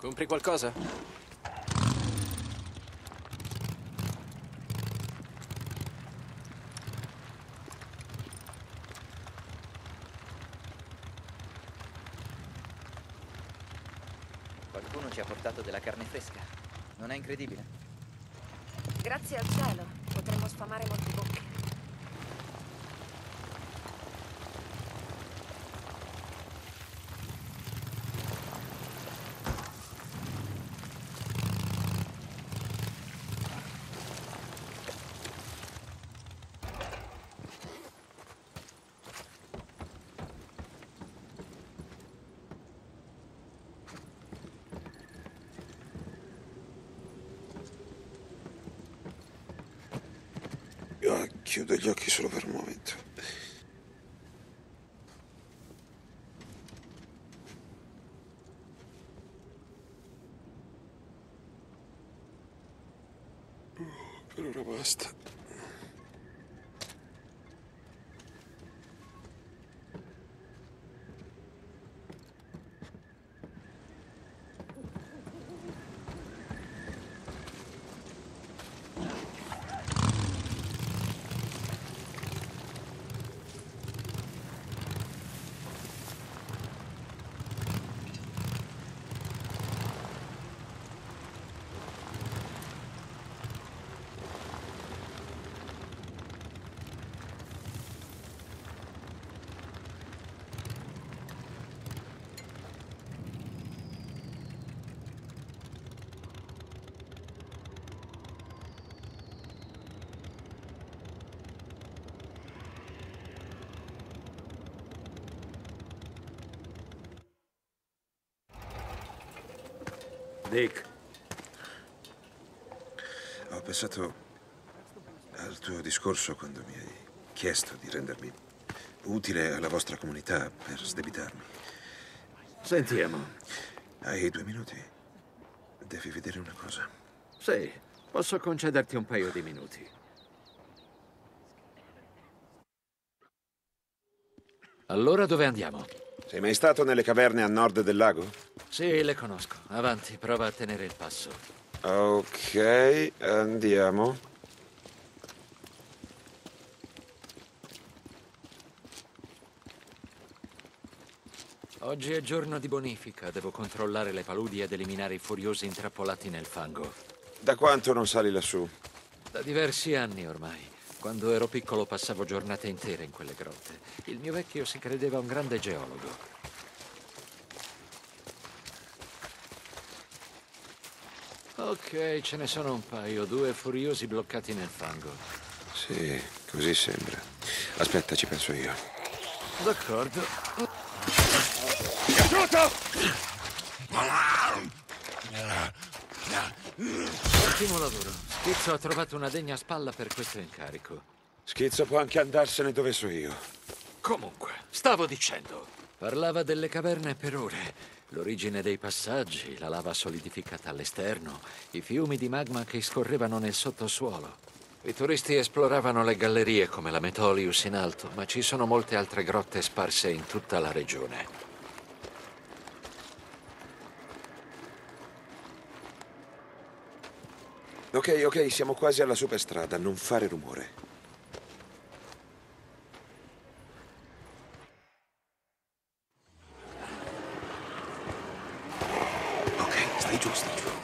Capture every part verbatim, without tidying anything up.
Compri qualcosa? Qualcuno ci ha portato della carne fresca. Non è incredibile? Grazie al cielo, potremmo sfamare molte bocche. Io chiudo gli occhi solo per un momento. Per ora basta. Dick. Ho pensato al tuo discorso quando mi hai chiesto di rendermi utile alla vostra comunità per sdebitarmi. Sentiamo. Hai due minuti? Devi vedere una cosa. Sì, posso concederti un paio di minuti. Allora dove andiamo? Sei mai stato nelle caverne a nord del lago? Sì, le conosco. Avanti, prova a tenere il passo. Ok, andiamo. Oggi è giorno di bonifica. Devo controllare le paludi ed eliminare i furiosi intrappolati nel fango. Da quanto non sali lassù? Da diversi anni ormai. Quando ero piccolo passavo giornate intere in quelle grotte. Il mio vecchio si credeva un grande geologo. Ok, ce ne sono un paio, due furiosi bloccati nel fango. Sì, così sembra. Aspetta, ci penso io. D'accordo. Aiuto! Ottimo lavoro. Schizzo ha trovato una degna spalla per questo incarico. Schizzo può anche andarsene dove so io. Comunque, stavo dicendo. Parlava delle caverne per ore. L'origine dei passaggi, la lava solidificata all'esterno, i fiumi di magma che scorrevano nel sottosuolo. I turisti esploravano le gallerie come la Metolius in alto, ma ci sono molte altre grotte sparse in tutta la regione. Ok, ok, siamo quasi alla superstrada, non fare rumore. Ok, stai giù, stai giù.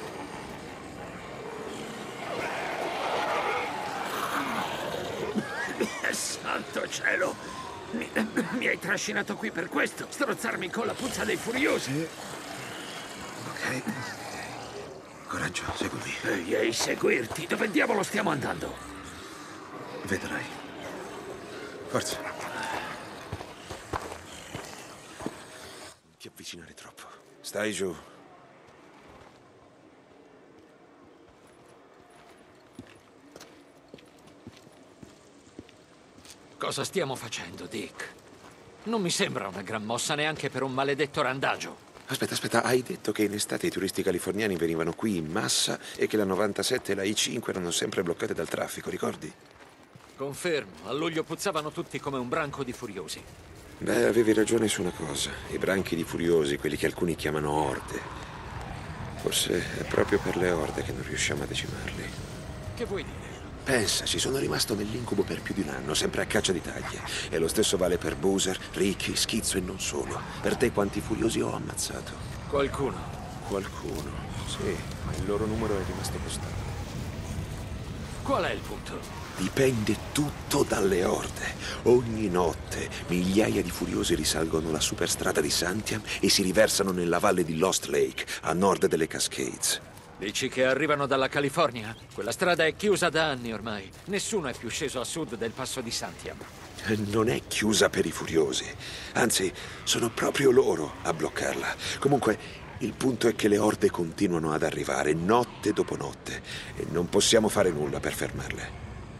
Santo cielo! Mi, mi hai trascinato qui per questo? Strozzarmi con la puzza dei furiosi? Ok. Coraggio, seguimi. Ehi, seguirti? Dove diavolo stiamo andando? Vedrai. Forza. Non ti avvicinare troppo. Stai giù. Cosa stiamo facendo, Dick? Non mi sembra una gran mossa neanche per un maledetto randagio. Aspetta, aspetta, hai detto che in estate i turisti californiani venivano qui in massa e che la novantasette e la I cinque erano sempre bloccate dal traffico, ricordi? Confermo, a luglio puzzavano tutti come un branco di furiosi. Beh, avevi ragione su una cosa. I branchi di furiosi, quelli che alcuni chiamano orde, Forse è proprio per le orde che non riusciamo a decimarli. Che vuoi dire? Pensa, ci sono rimasto nell'incubo per più di un anno, sempre a caccia di taglie. E lo stesso vale per Boozer, Ricky, Schizzo e non solo. Per te quanti furiosi ho ammazzato? Qualcuno. Qualcuno, sì, ma il loro numero è rimasto costante. Qual è il punto? Dipende tutto dalle orde. Ogni notte migliaia di furiosi risalgono la superstrada di Santiam e si riversano nella valle di Lost Lake, a nord delle Cascades. Dici che arrivano dalla California? Quella strada è chiusa da anni ormai. Nessuno è più sceso a sud del passo di Santiam. Non è chiusa per i furiosi. Anzi, sono proprio loro a bloccarla. Comunque, il punto è che le orde continuano ad arrivare, notte dopo notte, e non possiamo fare nulla per fermarle.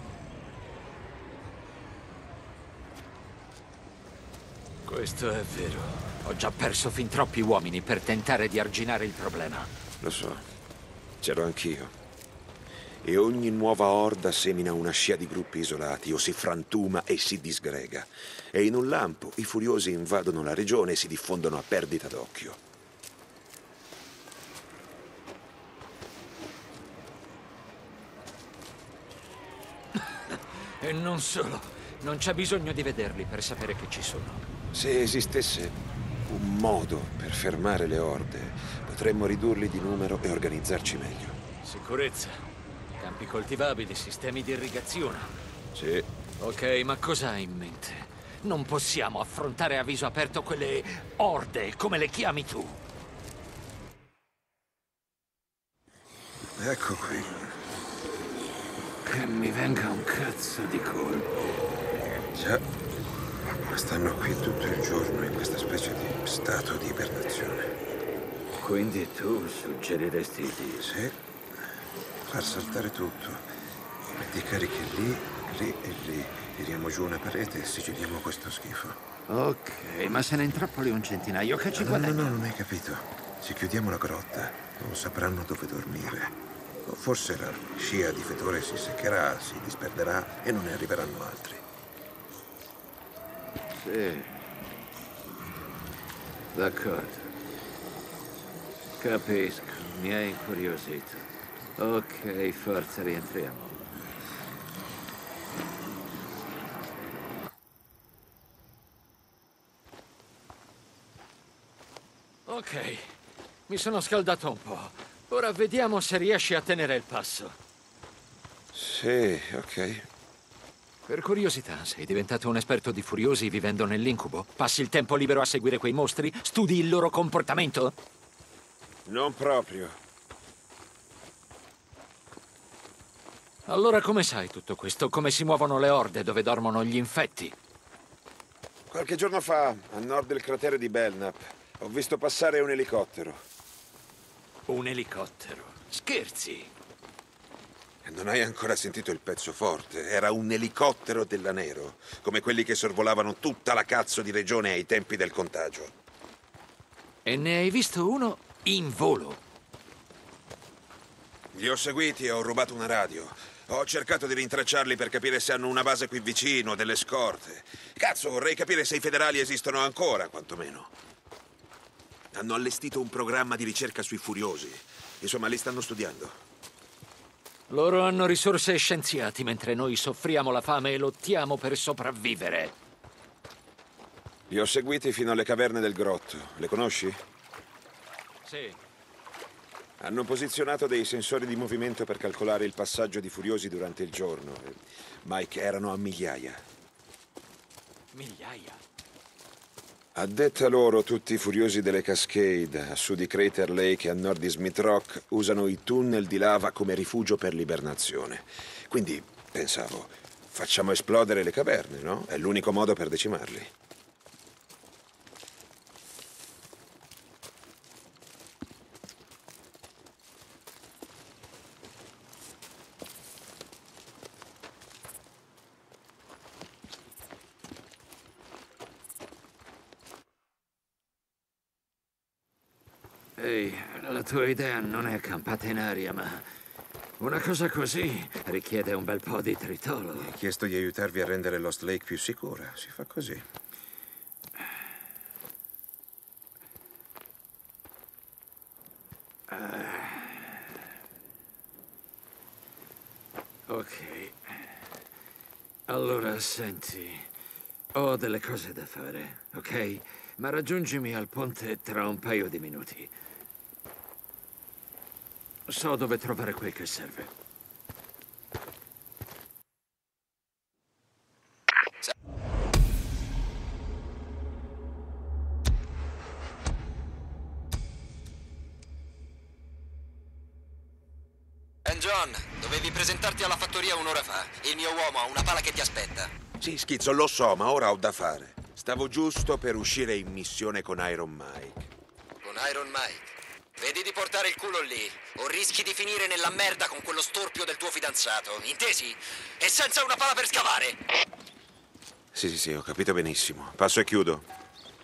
Questo è vero. Ho già perso fin troppi uomini per tentare di arginare il problema. Lo so. C'ero anch'io. E ogni nuova orda semina una scia di gruppi isolati o si frantuma e si disgrega. E in un lampo i furiosi invadono la regione e si diffondono a perdita d'occhio. E non solo. Non c'è bisogno di vederli per sapere che ci sono. Se esistesse un modo per fermare le orde, potremmo ridurli di numero e organizzarci meglio. Sicurezza. Campi coltivabili, sistemi di irrigazione. Sì. Ok, ma cosa hai in mente? Non possiamo affrontare a viso aperto quelle orde, come le chiami tu. Ecco qui. Che mi venga un cazzo di colpo. Già, ma stanno qui tutto il giorno in questa specie di stato di ibernazione. Quindi tu suggeriresti di... Sì, far saltare tutto. Metti cariche lì, lì e lì. Tiriamo giù una parete e sigilliamo questo schifo. Ok, ma se ne intrappoli un centinaio, che ci No, guadagni? no, no, non hai capito. Se chiudiamo la grotta, non sapranno dove dormire. O forse la scia di fetore si seccherà, si disperderà e non ne arriveranno altri. Sì. D'accordo. Capisco, mi hai incuriosito. Ok, forza, rientriamo. Ok, mi sono scaldato un po'. Ora vediamo se riesci a tenere il passo. Sì, ok. Per curiosità, sei diventato un esperto di furiosi vivendo nell'incubo? Passi il tempo libero a seguire quei mostri? Studi il loro comportamento? Non proprio. Allora come sai tutto questo? Come si muovono le orde dove dormono gli infetti? Qualche giorno fa, a nord del cratere di Belknap, ho visto passare un elicottero. Un elicottero? Scherzi? Non hai ancora sentito il pezzo forte. Era un elicottero della Nero, come quelli che sorvolavano tutta la cazzo di regione ai tempi del contagio. E ne hai visto uno in volo? Li ho seguiti e ho rubato una radio. Ho cercato di rintracciarli per capire se hanno una base qui vicino, delle scorte. Cazzo, vorrei capire se i federali esistono ancora, quantomeno. Hanno allestito un programma di ricerca sui furiosi. Insomma, li stanno studiando. Loro hanno risorse e scienziati, mentre noi soffriamo la fame e lottiamo per sopravvivere. Li ho seguiti fino alle caverne del grotto. Le conosci? Sì. Hanno posizionato dei sensori di movimento per calcolare il passaggio di furiosi durante il giorno. Mike, erano a migliaia. Migliaia? A detta loro, tutti i furiosi delle Cascade, a sud di Crater Lake e a nord di Smith Rock, usano i tunnel di lava come rifugio per l'ibernazione. Quindi, pensavo, facciamo esplodere le caverne, no? È l'unico modo per decimarli. Ehi, la tua idea non è campata in aria, ma una cosa così richiede un bel po' di tritolo. Mi hai chiesto di aiutarvi a rendere Lost Lake più sicura. Si fa così. Uh, Ok. Allora, senti, ho delle cose da fare, ok? Ma raggiungimi al ponte tra un paio di minuti. So dove trovare quel che serve. John, dovevi presentarti alla fattoria un'ora fa. Il mio uomo ha una pala che ti aspetta. Sì, Schizzo, lo so, ma ora ho da fare. Stavo giusto per uscire in missione con Iron Mike. Con Iron Mike? Vedi di portare il culo lì, o rischi di finire nella merda con quello storpio del tuo fidanzato, intesi? E senza una pala per scavare! Sì, sì, sì, ho capito benissimo. Passo e chiudo.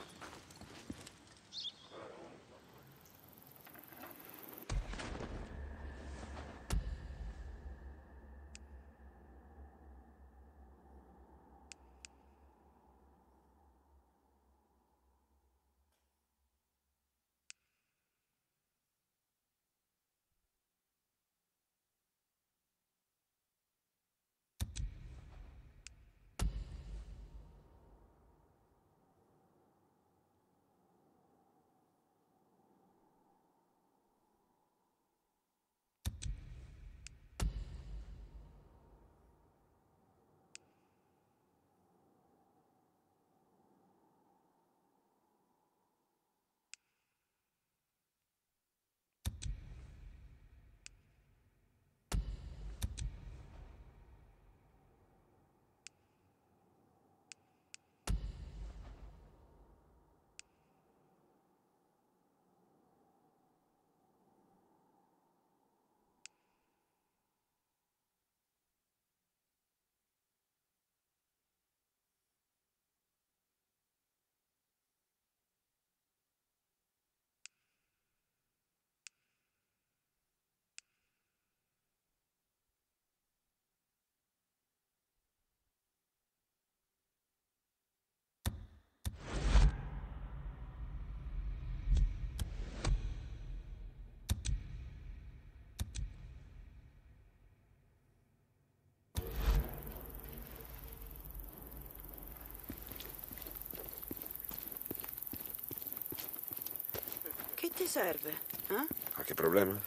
Che ti serve? Eh? Qualche problema?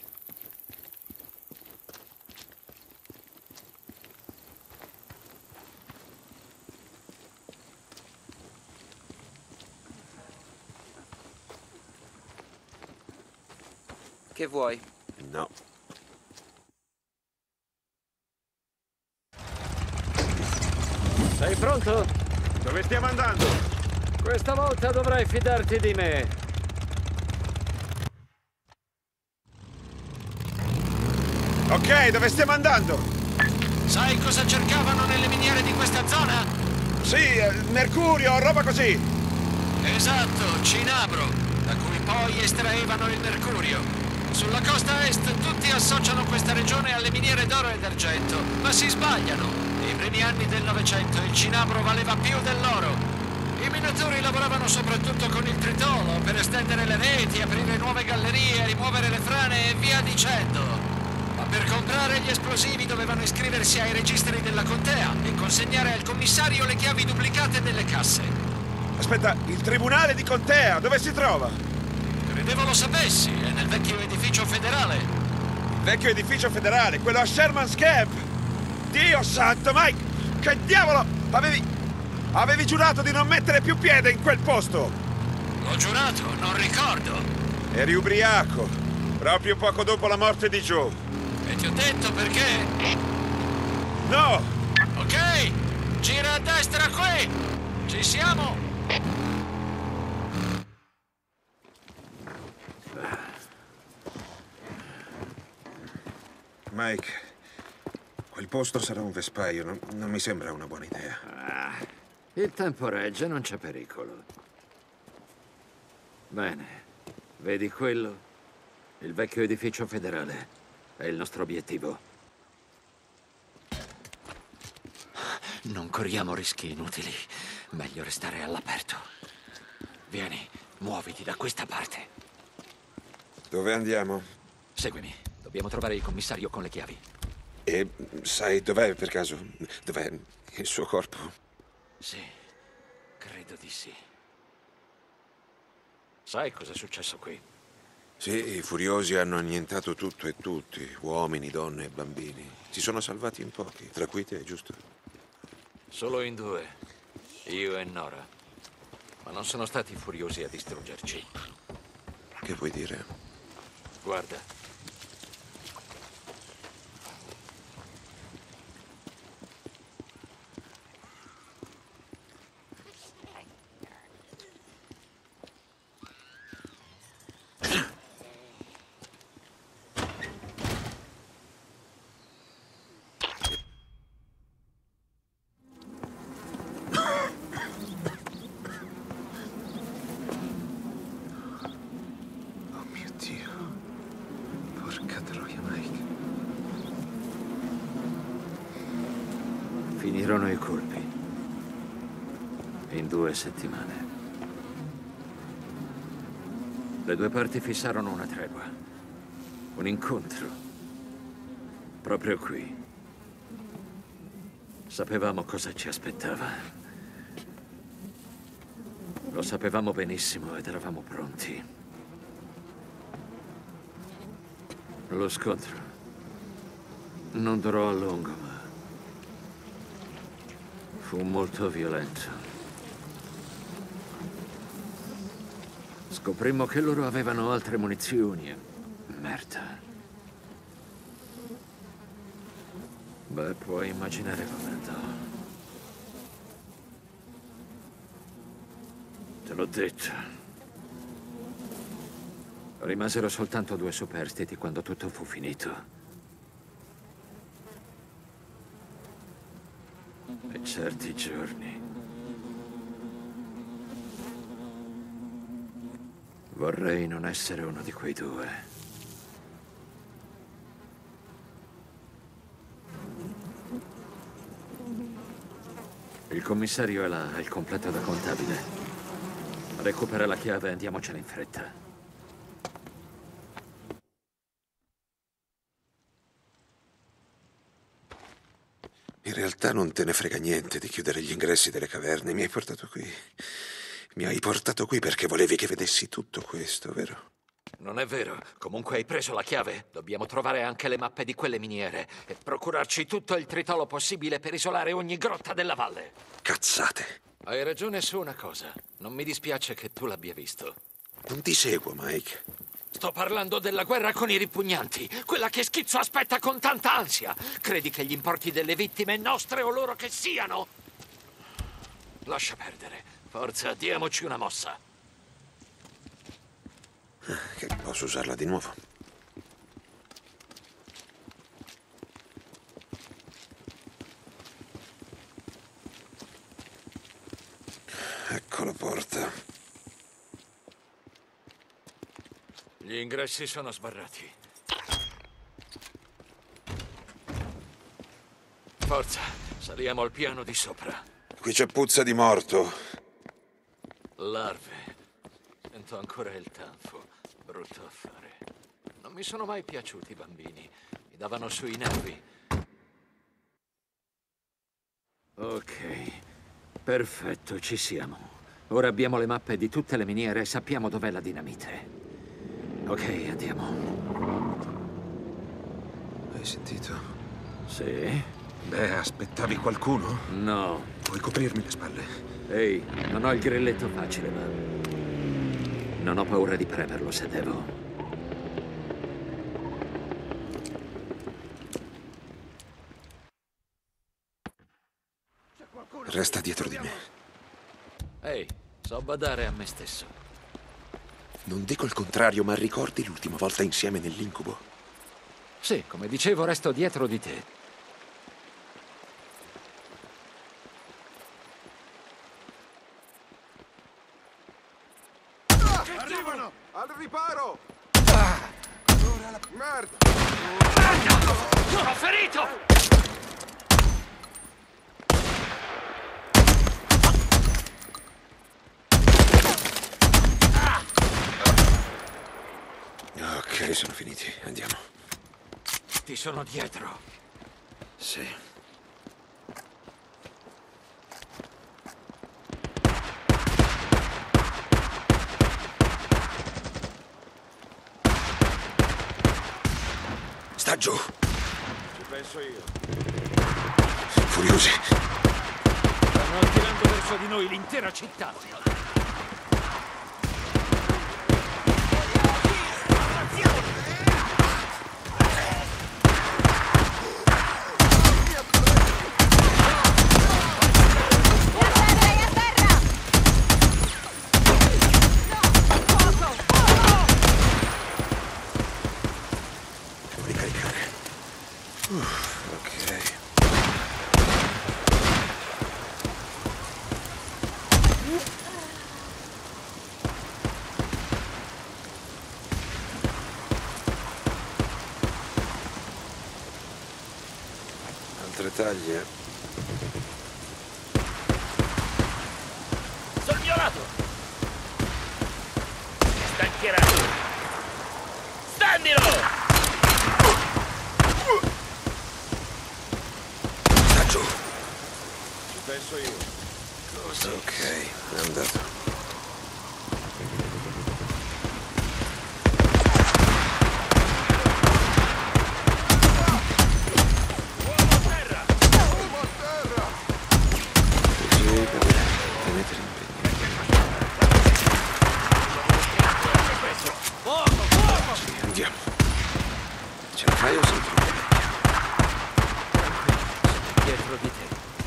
Che vuoi? No. Sei pronto? Dove stiamo andando? Questa volta dovrai fidarti di me. Ok, dove stiamo andando? Sai cosa cercavano nelle miniere di questa zona? Sì, eh, mercurio, roba così. Esatto, cinabro, da cui poi estraevano il mercurio. Sulla costa est tutti associano questa regione alle miniere d'oro e d'argento, ma si sbagliano. Nei primi anni del Novecento il cinabro valeva più dell'oro. I minatori lavoravano soprattutto con il tritolo per estendere le reti, aprire nuove gallerie, rimuovere le frane e via dicendo. Ma per comprare gli esplosivi dovevano iscriversi ai registri della contea e consegnare al commissario le chiavi duplicate delle casse. Aspetta, il tribunale di contea, dove si trova? Credevo lo sapessi, è nel vecchio edificio federale. Il vecchio edificio federale, quello a Sherman's Camp. Dio santo, Mike! Che diavolo! Avevi... Avevi giurato di non mettere più piede in quel posto! L'ho giurato, non ricordo. Eri ubriaco, proprio poco dopo la morte di Joe. E ti ho detto perché? No! Ok, gira a destra qui. Ci siamo. Mike, quel posto sarà un vespaio, non, non mi sembra una buona idea. Ah, il tempo regge, non c'è pericolo. Bene, vedi quello? Il vecchio edificio federale. È il nostro obiettivo. Non corriamo rischi inutili. Meglio restare all'aperto. Vieni, muoviti da questa parte. Dove andiamo? Seguimi. Dobbiamo trovare il commissario con le chiavi. E sai dov'è per caso? Dov'è il suo corpo? Sì, credo di sì. Sai cosa è successo qui? Sì, i furiosi hanno annientato tutto e tutti, uomini, donne e bambini. Si sono salvati in pochi, tra cui te, giusto? Solo in due, io e Nora. Ma non sono stati i furiosi a distruggerci. Che vuoi dire? Guarda. Finirono i colpi. In due settimane. Le due parti fissarono una tregua. Un incontro. Proprio qui. Sapevamo cosa ci aspettava. Lo sapevamo benissimo ed eravamo pronti. Lo scontro non durò a lungo, ma fu molto violento. Scoprimmo che loro avevano altre munizioni e merda. Beh, puoi immaginare come andò. Te l'ho detto. Rimasero soltanto due superstiti quando tutto fu finito. E certi giorni vorrei non essere uno di quei due. Il commissario è là, ha il completo da contabile. Recupera la chiave e andiamocene in fretta. In realtà non te ne frega niente di chiudere gli ingressi delle caverne. Mi hai portato qui. Mi hai portato qui perché volevi che vedessi tutto questo, vero? Non è vero. Comunque hai preso la chiave. Dobbiamo trovare anche le mappe di quelle miniere e procurarci tutto il tritolo possibile per isolare ogni grotta della valle. Cazzate. Hai ragione su una cosa. Non mi dispiace che tu l'abbia visto. Non ti seguo, Mike. Sto parlando della guerra con i ripugnanti, quella che Schizzo aspetta con tanta ansia. Credi che gli importi delle vittime nostre o loro che siano? Lascia perdere. Forza, diamoci una mossa. Che posso usarla di nuovo. Ecco la porta. Gli ingressi sono sbarrati. Forza, saliamo al piano di sopra. Qui c'è puzza di morto. Larve. Sento ancora il tanfo. Brutto affare. Non mi sono mai piaciuti i bambini. Mi davano sui nervi. Ok. Perfetto, ci siamo. Ora abbiamo le mappe di tutte le miniere e sappiamo dov'è la dinamite. Ok, andiamo. Hai sentito? Sì? Beh, aspettavi qualcuno? No. Puoi coprirmi le spalle? Ehi, non ho il grilletto facile, ma non ho paura di premerlo se devo. Resta dietro di me. Ehi, so badare a me stesso. Non dico il contrario, ma ricordi l'ultima volta insieme nell'incubo? Sì, come dicevo, resto dietro di te. Arrivano! Al riparo! Merda! Sono ferito! Ok, sono finiti. Andiamo. Ti sono dietro. Sì. Sta giù. Ci penso io. Furiosi. Stanno attirando verso di noi l'intera città. Devo ricaricare. Uff, ok. Altre taglie. Sul mio lato! Stancherato! Standilo! Sta giù. Ci penso io. Ok, è andato. Uomo a terra! Uomo a terra! Così, va bene. Tenete l'impegno. Fuoco, fuoco! Sì, andiamo. Ce la fai o sei troppo? Dietro di te.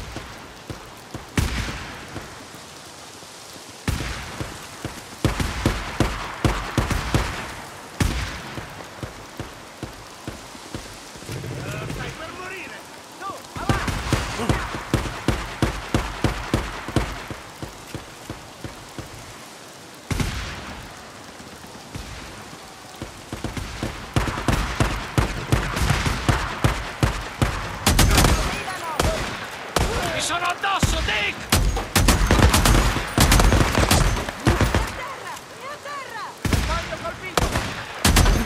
Stai per morire! Su, avanti! Mi sono addosso, Dick! Quanto colpito!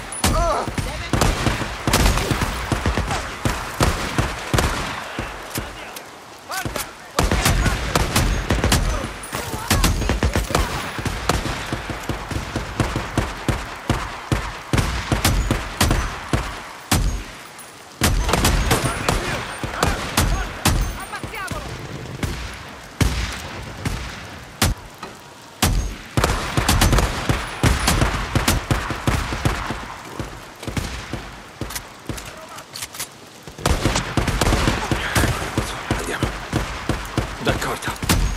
Andiamo. D'accordo.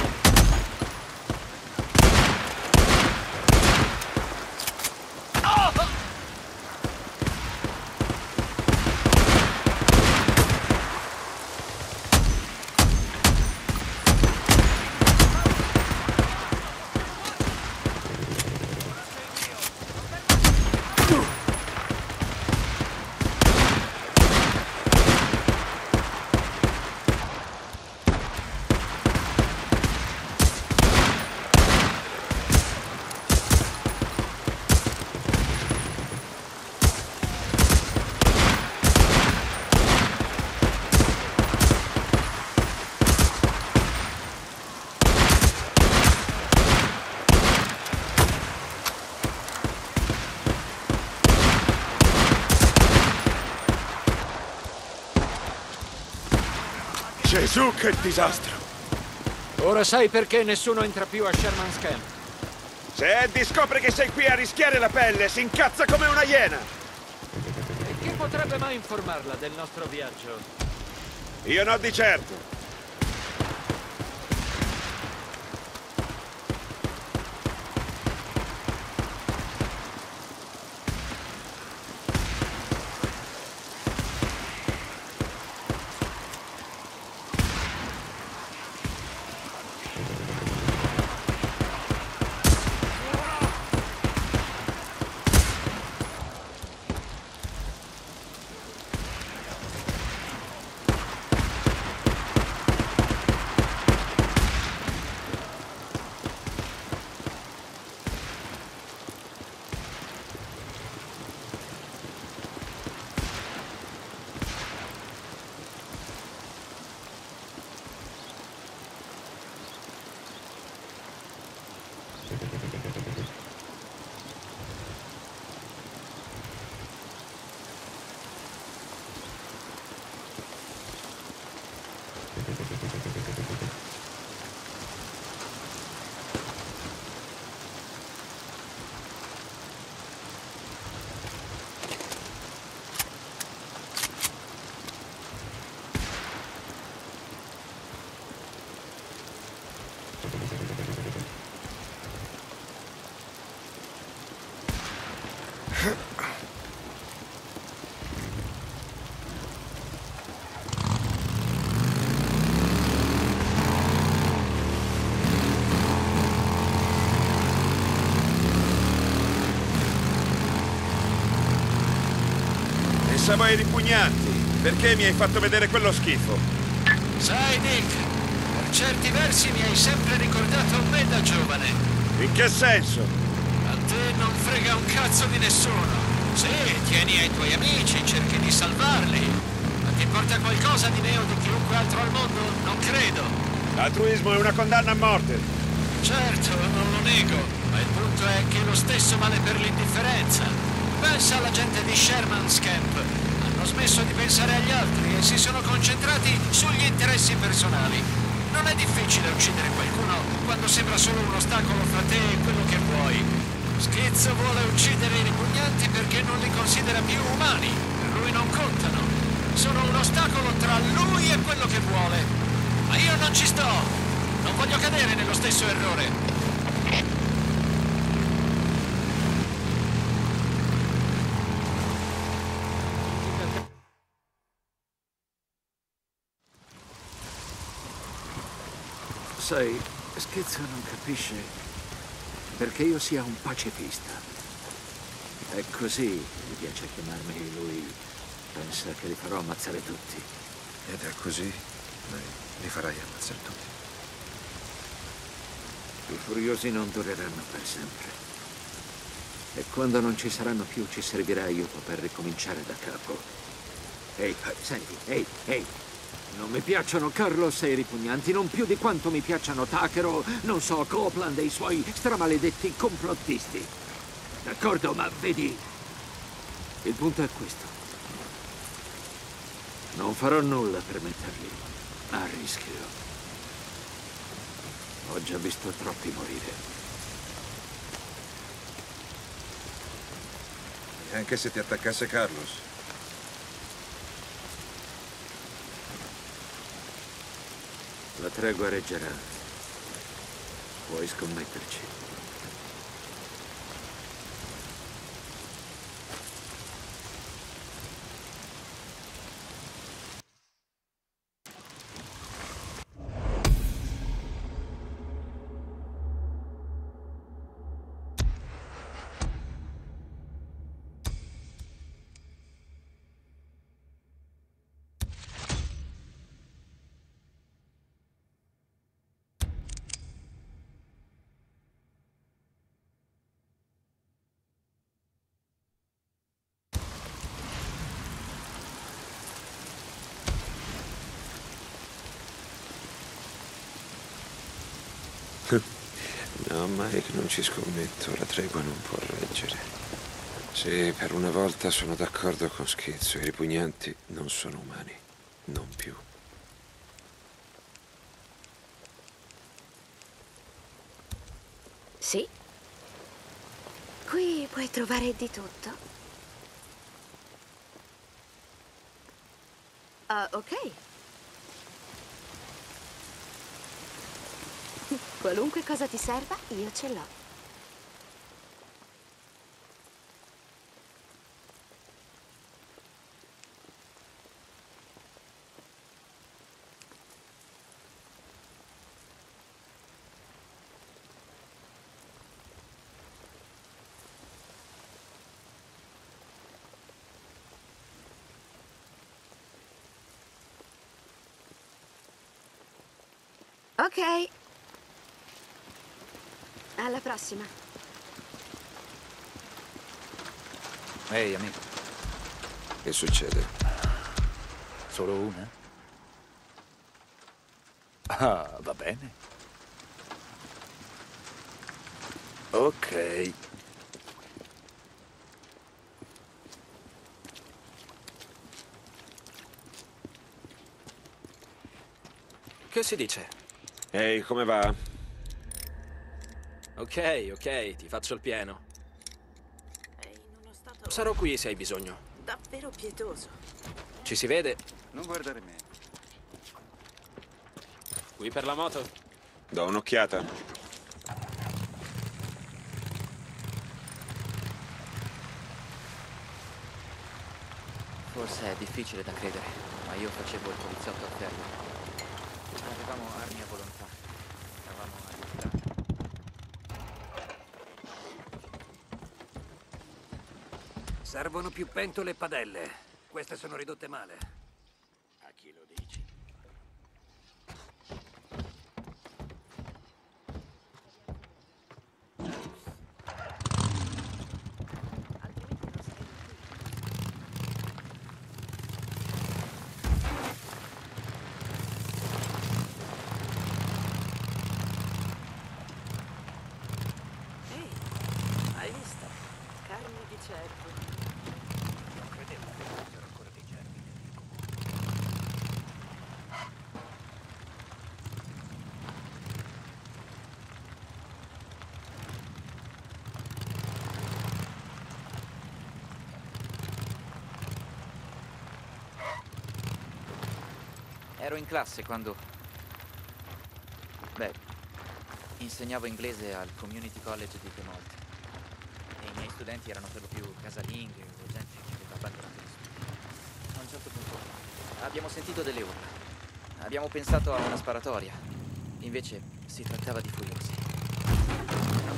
Gesù, che disastro! Ora sai perché nessuno entra più a Sherman's Camp. Se Eddie scopre che sei qui a rischiare la pelle, si incazza come una iena! E chi potrebbe mai informarla del nostro viaggio? Io no di certo. Pensavo ai ripugnanti. Perché mi hai fatto vedere quello schifo? Sai, Dick, per certi versi mi hai sempre ricordato me da giovane. In che senso? A te non frega un cazzo di nessuno. Sì, tieni ai tuoi amici, cerchi di salvarli. Ma ti importa qualcosa di me o di chiunque altro al mondo? Non credo. L'altruismo è una condanna a morte. Certo, non lo nego, ma il punto è che lo stesso vale per l'indifferenza. Pensa alla gente di Sherman's Camp. Hanno smesso di pensare agli altri e si sono concentrati sugli interessi personali. Non è difficile uccidere qualcuno quando sembra solo un ostacolo fra te e quello che vuoi. Schizzo vuole uccidere i ripugnanti perché non li considera più umani. Per lui non contano. Sono un ostacolo tra lui e quello che vuole. Ma io non ci sto. Non voglio cadere nello stesso errore. Sai, Schizzo non capisce perché io sia un pacifista. È così, mi piace chiamarmi. Lui pensa che li farò ammazzare tutti. Ed è così, li farai ammazzare tutti. I furiosi non dureranno per sempre. E quando non ci saranno più ci servirà aiuto per ricominciare da capo. Ehi, senti, ehi, ehi. Non mi piacciono Carlos e i ripugnanti, non più di quanto mi piacciono Tucker o, non so, Copeland e i suoi stramaledetti complottisti. D'accordo, ma vedi, il punto è questo. Non farò nulla per metterli a rischio. Ho già visto troppi morire. E anche se ti attaccasse Carlos? La tregua reggerà. Puoi scommetterci. No, Mike, non ci scommetto. La tregua non può reggere. Sì, per una volta sono d'accordo con Schizzo. I ripugnanti non sono umani. Non più. Sì. Qui puoi trovare di tutto. Ah, ok. Qualunque cosa ti serva, io ce l'ho. Ok. Alla prossima. Ehi, amico. Che succede? Solo una? Ah, va bene. Ok. Che si dice? Ehi, come va? Ok, ok, ti faccio il pieno. È in uno stato Sarò qui se hai bisogno. davvero pietoso. Ci si vede? Non guardare me. Qui per la moto? Do un'occhiata. Forse è difficile da credere, ma io facevo il poliziotto a ferro. Avevamo armi a volontà. Eravamo addirittura. Servono più pentole e padelle. Queste sono ridotte male. A chi lo dici? Ehi, hai visto? Carne di cervo. Non credevo che fossero ancora dei cervi. Ero in classe quando... Beh, insegnavo inglese al Community College di Demont. E i miei studenti erano per lo più casalinghe o gente che aveva abbandonato gli studi. A un certo punto abbiamo sentito delle urla. Abbiamo pensato a una sparatoria. Invece si trattava di furiosi.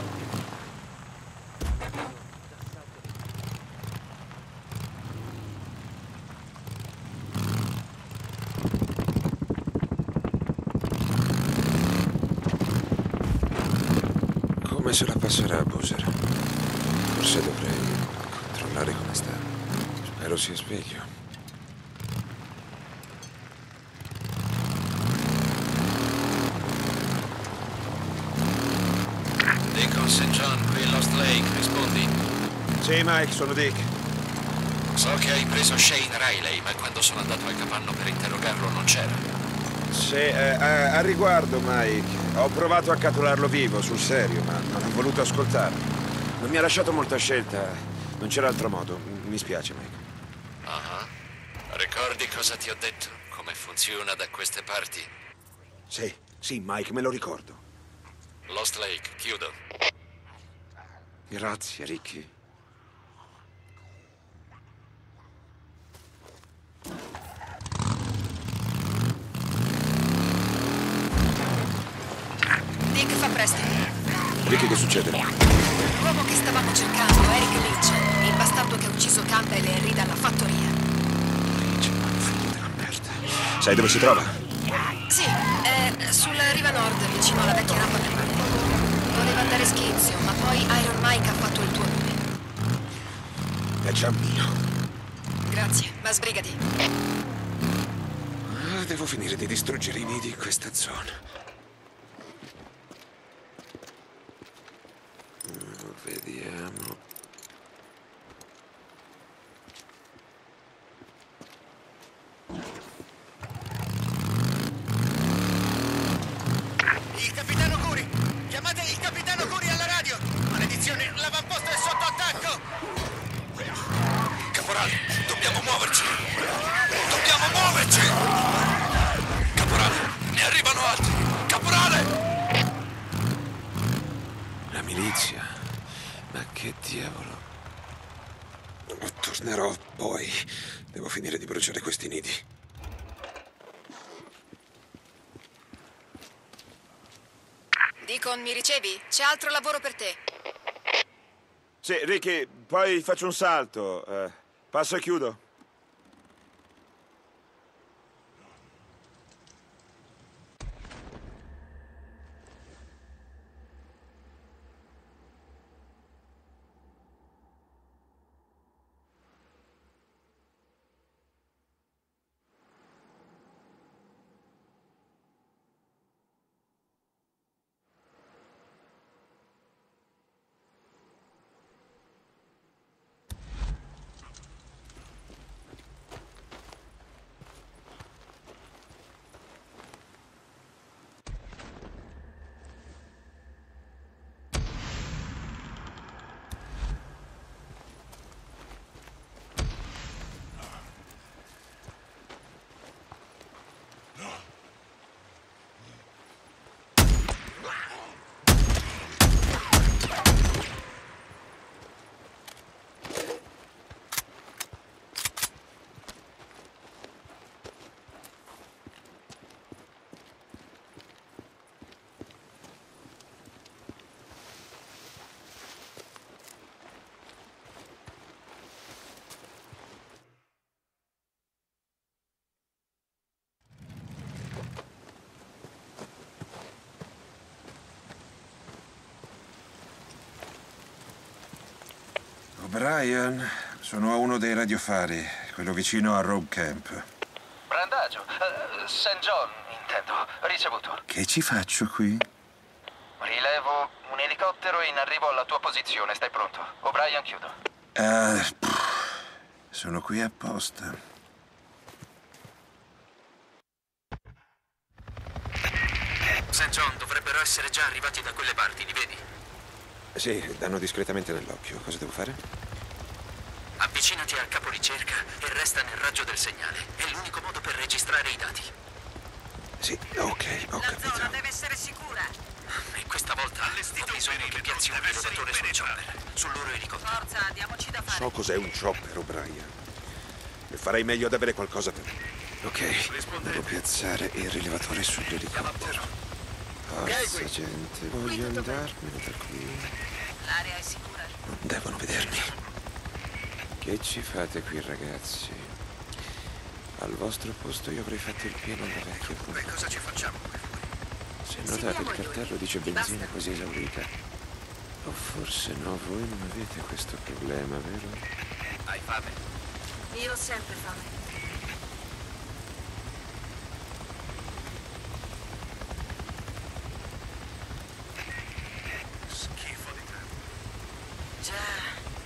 Come se la passerà, Boozer? Forse dovrei controllare come sta. Spero sia sveglio. Deacon Saint John, qui Lost Lake, rispondi. Sì, Mike, sono Dick. So che hai preso Shane Riley, ma quando sono andato al capanno per interrogarlo non c'era. Sì, eh, a, a riguardo, Mike, ho provato a catturarlo vivo, sul serio, ma non ho voluto ascoltarlo. Non mi ha lasciato molta scelta. Non c'era altro modo. Mi spiace, Mike. Ah, ricordi cosa ti ho detto? Come funziona da queste parti? Sì, sì, Mike, me lo ricordo. Lost Lake, chiudo. Grazie, Ricky. Dick, fa presto. Ricky, che succede? L'uomo che stavamo cercando, Eric Leach, il bastardo che ha ucciso Campbell e Henry dalla fattoria. Figlio della merda. Sai dove si trova? Sì, è sulla riva nord, vicino alla vecchia rampa per mare. Voleva andare schizio, ma poi Iron Mike ha fatto il tuo nome. È già mio. Grazie, ma sbrigati. Ah, devo finire di distruggere i nidi in questa zona. Vediamo. Il capitano Curi! Chiamate il capitano Curi alla radio! Maledizione, l'avamposto è sotto attacco! Caporale, dobbiamo muoverci! Dobbiamo muoverci! Caporale, ne arrivano altri! Caporale! La milizia. Ma che diavolo? Tornerò poi. Devo finire di bruciare questi nidi. Deacon, mi ricevi? C'è altro lavoro per te. Sì, Ricky, poi faccio un salto. Eh, passo e chiudo. O'Brien, sono a uno dei radiofari, quello vicino a Rogue Camp. Brandagio. Uh, Saint John, intendo. Ricevuto. Che ci faccio qui? Rilevo un elicottero in arrivo alla tua posizione. Stai pronto? O'Brien, chiudo. Uh, pff, sono qui apposta. Saint John, dovrebbero essere già arrivati da quelle parti, li vedi? Sì, danno discretamente nell'occhio. Cosa devo fare? Avvicinati al capo ricerca e resta nel raggio del segnale. È l'unico modo per registrare i dati. Sì, ok, ho capito. La zona deve essere sicura. E questa volta ho bisogno che piazzi un rilevatore sul chopper, sul loro elicottero. Forza, diamoci da fare. So cos'è un chopper, O'Brien. E farei meglio ad avere qualcosa per... Ok, devo piazzare il rilevatore sull'elicottero. Forza, gente, voglio andarmene da qui. L'area è sicura. Non devono vedermi. Che ci fate qui, ragazzi? Al vostro posto io avrei fatto il pieno alla vecchia pure. Cosa ci facciamo? Se notate il cartello dice benzina quasi esaurita. O forse no, voi non avete questo problema, vero? Hai fame? Io ho sempre fame. Schifo di te. Già.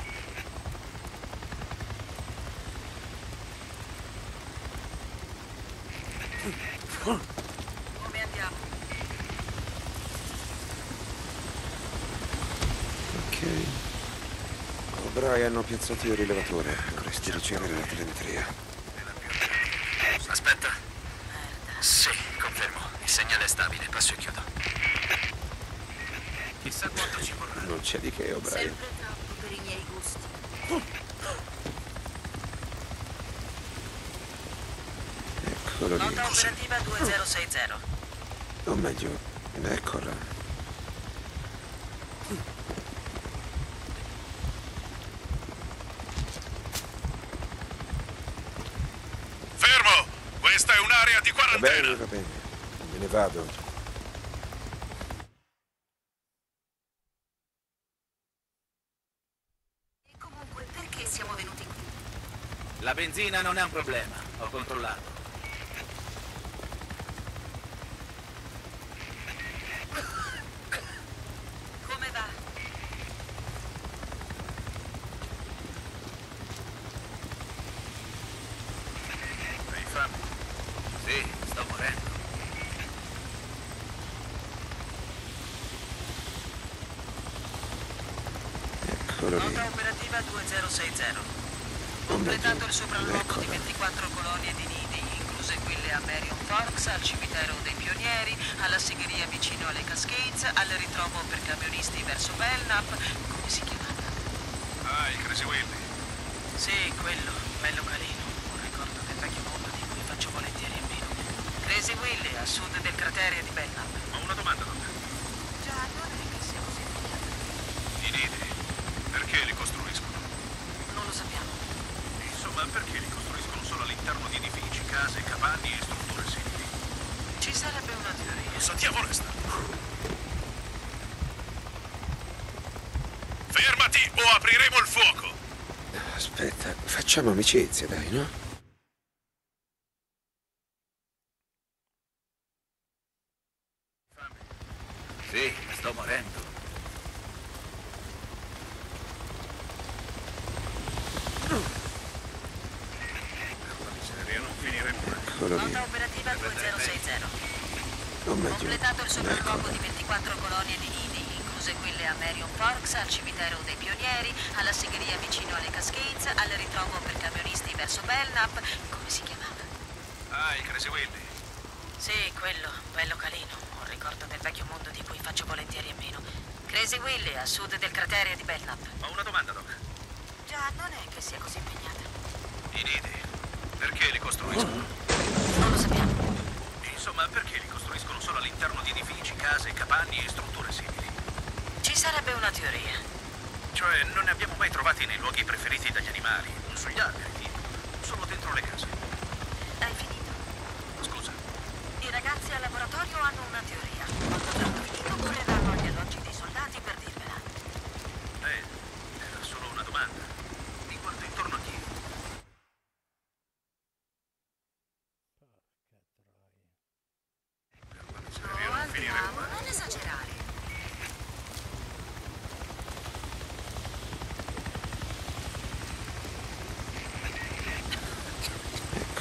Come andiamo? Ok. O'Brien, ho piazzato il rilevatore. Dovresti ricevere la telemetria. Aspetta. Sì, confermo. Il segnale è stabile. Passo e chiudo. Chissà quanto ci vorrà. Non c'è di che, O'Brien. Sempre troppo per i miei gusti. Eccolo lì. Nota operativa duemila sessanta. O meglio, eccola. Fermo! Questa è un'area di Va quarantena! bene, va bene. Me ne vado. E comunque, perché siamo venuti qui? La benzina non è un problema, ho controllato. Come va? Hai fame? Sì, sto morendo. Eccolo lì. Nota operativa duemila sessanta. O meglio, Completato il sopralluogo di eccola. ventiquattro colonie di nidi, incluse quelle a Marion Forks, al cimitero dei pionieri, alla segheria vicino alle Cascades, al ritrovo per camionisti verso Belknap. Come si chiamava? Ah, il Crazy Willy. Sì, quello, bello carino. Un ricordo del vecchio mondo di cui faccio volentieri a meno. Crazy Willy, a sud del cratere di Belknap. Ho una domanda, Doc. Già, non è che sia così impegnata. I nidi, perché li costruiscono? Non lo sappiamo. Insomma, perché li costruiscono solo all'interno di edifici, case, capanni e strutture simili? Ci sarebbe una teoria. Cosa diavolo è stato? Fermati o apriremo il fuoco! Aspetta, facciamo amicizia, dai, no? Sì, sto morendo. La miseria, non finire mai. Eccolo lì. Nota operativa duemila sessanta. O meglio, Completato il sopralluogo eccola. di ventiquattro colonie di nidi, incluse quelle a Marion Forks, al cimitero dei pionieri, alla segheria vicino alle Cascades, al ritrovo per camionisti verso Belknap. Come si chiamava? Ah, il Crazy Willy. Sì, quello, bello calino. Un ricordo del vecchio mondo di cui faccio volentieri a meno. Crazy Willy, a sud del cratere di Belknap. Ho una domanda, Doc. Già, non è che sia così impegnata. I nidi, perché li costruiscono? Non lo sappiamo. Insomma, perché li costruiscono solo all'interno di edifici, case, capanni e strutture simili? Ci sarebbe una teoria. Cioè, non ne abbiamo mai trovati nei luoghi preferiti dagli animali, sugli alberi, tipo, solo dentro le case. Hai finito? Scusa. I ragazzi al laboratorio hanno una teoria. Quando avranno finito correranno agli alloggi dei soldati per dirvela. Eh, era solo una domanda.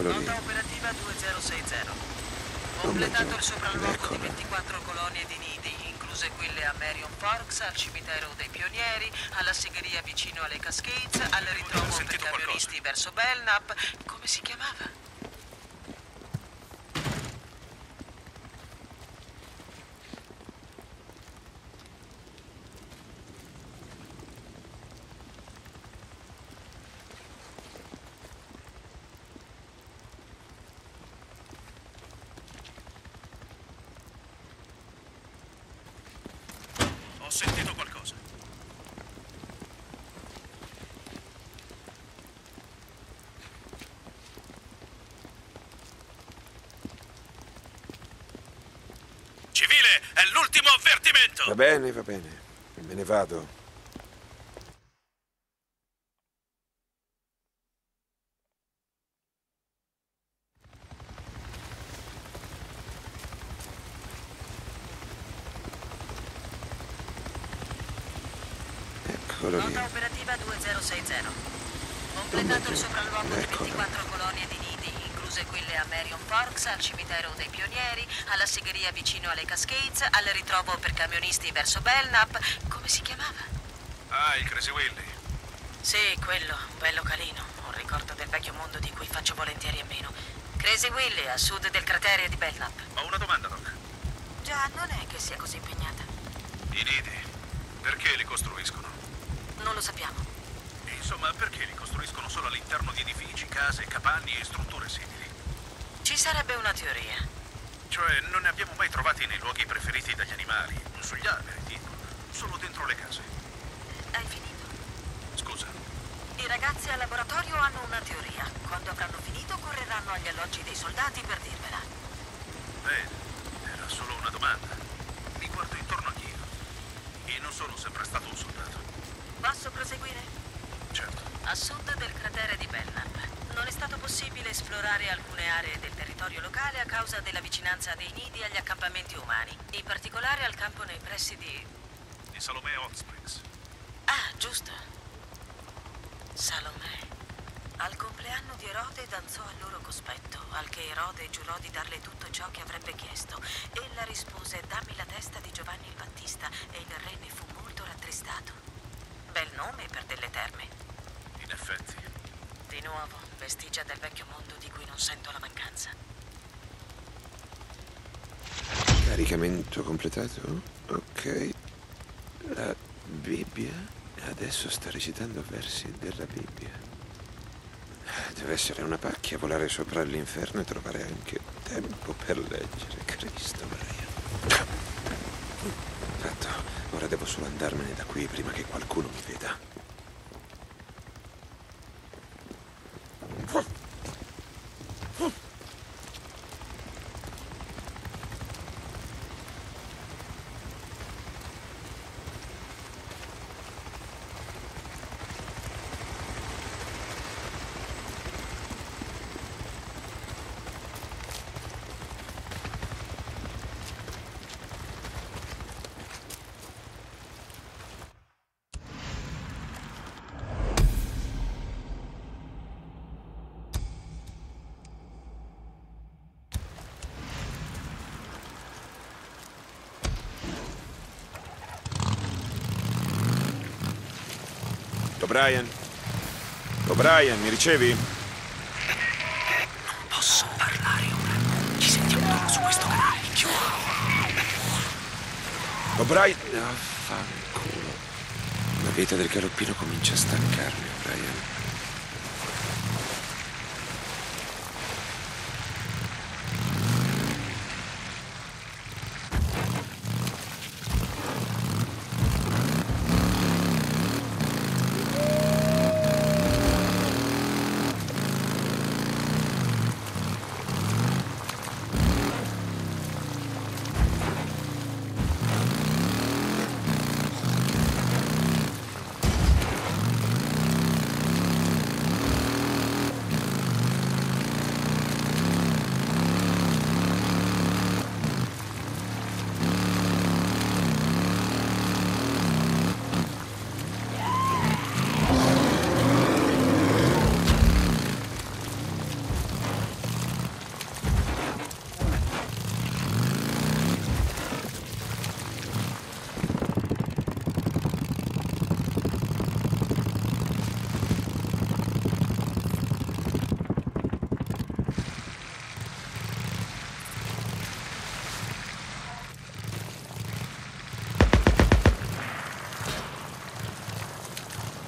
Eccolo lì. Nota operativa duemilasseicento. Non Completato vedo. il sopralluogo Eccola. di ventiquattro colonie di nidi, incluse quelle a Marion Parks, al cimitero dei pionieri, alla segheria vicino alle Cascades, al ritrovo per camionisti verso Belknap. Come si chiamava? Ho sentito qualcosa. Civile, è l'ultimo avvertimento! Va bene, va bene. Me ne vado. Eccolo lì. Nota operativa duemilasseicento. Completato il sopralluogo di ventiquattro colonie di nidi, incluse quelle a Marion Parks, al cimitero dei pionieri, alla segheria vicino alle Cascades, al ritrovo per camionisti verso Belknap. Come si chiamava? Ah, il Crazy Willy. Sì, quello, un bel localino, un ricordo del vecchio mondo di cui faccio volentieri a meno. Crazy Willy, a sud del cratere di Belknap. Ho una domanda, Doc. Già, non è che sia così impegnata. I nidi, perché li costruiscono? Non lo sappiamo. Insomma, perché li costruiscono solo all'interno di edifici, case, capanne e strutture simili? Ci sarebbe una teoria. Cioè, non ne abbiamo mai trovati nei luoghi preferiti dagli animali, sugli alberi, tipo, solo dentro le case. Hai finito? Scusa. I ragazzi al laboratorio hanno una teoria. Quando avranno finito, correranno agli alloggi dei soldati per dirvela. Beh, era solo una domanda. Mi guardo intorno anch'io. E non sono sempre stato un soldato. Posso proseguire? Certo. A sud del cratere di Belknap non è stato possibile esplorare alcune aree del territorio locale a causa della vicinanza dei nidi agli accampamenti umani, in particolare al campo nei pressi di... Di Salome Hot Springs. Ah, giusto. Salome. Al compleanno di Erode danzò al loro cospetto, al che Erode giurò di darle tutto ciò che avrebbe chiesto. Ella rispose: dammi la testa di Giovanni il Battista, e il re ne fu molto rattristato. Bel nome per delle terme. In effetti. Di nuovo, vestigia del vecchio mondo di cui non sento la mancanza. Caricamento completato? Ok. La Bibbia adesso sta recitando versi della Bibbia. Deve essere una pacchia volare sopra l'inferno e trovare anche tempo per leggere. Cristo Maria. Fatto. Ora devo solo andarmene da qui prima che qualcuno mi veda. O'Brien? O'Brien, mi ricevi? Non posso parlare ora. Ci sentiamo dopo su questo canale. Chiudo. O'Brien... Oh, fanculo. La vita del galoppino comincia a stancarmi, O'Brien.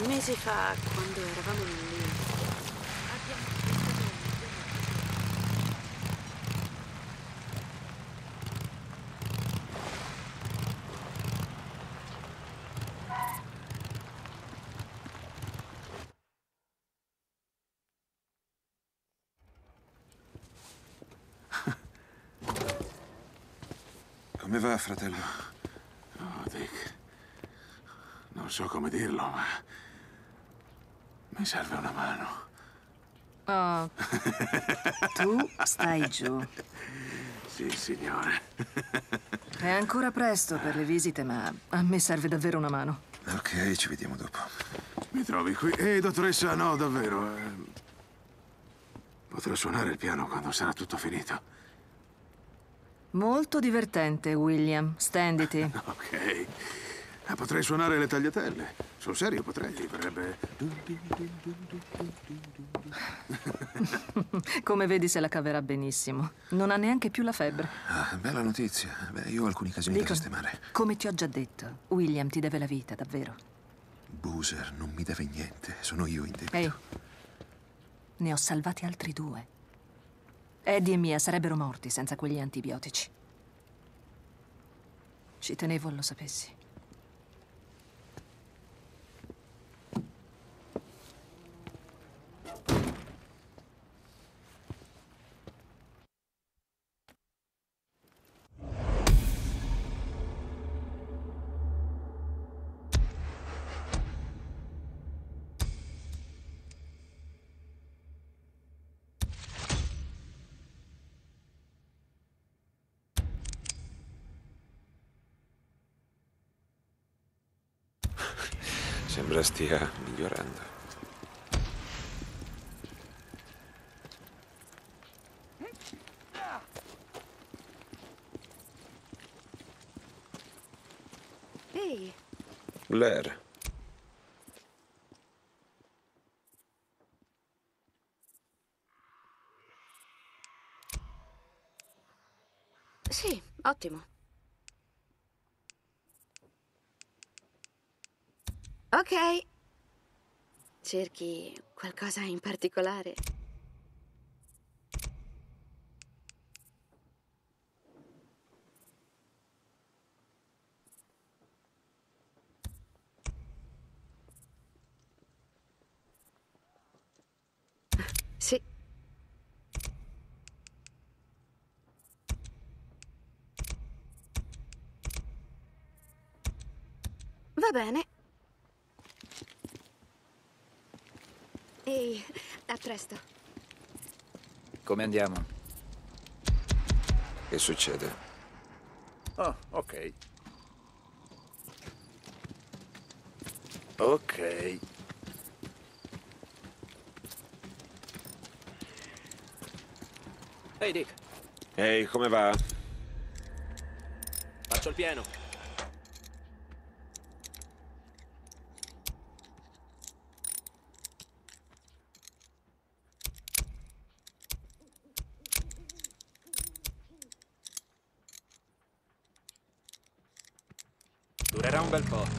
Mesi fa, quando eravamo lì, Come va, fratello? Oh, Dick. Non so come dirlo, ma... mi serve una mano. Oh, tu stai giù. Sì, signore. È ancora presto per le visite, ma a me serve davvero una mano. Ok, ci vediamo dopo. Mi trovi qui? Ehi, dottoressa, no, davvero. eh, Potrò suonare il piano quando sarà tutto finito. Molto divertente, William. Stenditi. Ok. Eh, Potrei suonare le tagliatelle. Sul serio potrei, ti verrebbe... Come vedi, se la caverà benissimo. Non ha neanche più la febbre. Ah, bella notizia. Beh, io ho alcuni casini da Deacon, sistemare. come ti ho già detto, William ti deve la vita, davvero. Boozer non mi deve niente. Sono io in debito. Ehi, ne ho salvati altri due. Eddie e Mia sarebbero morti senza quegli antibiotici. Ci tenevo lo sapessi. Sembra stia migliorando. Ehi, Blair. sì, ottimo. Ok. Cerchi qualcosa in particolare? Sì. Va bene. Ehi, a presto. Come andiamo? Che succede? Oh, ok. Ok. Ehi, Dick, Ehi, come va? faccio il pieno. Durerà un bel po'.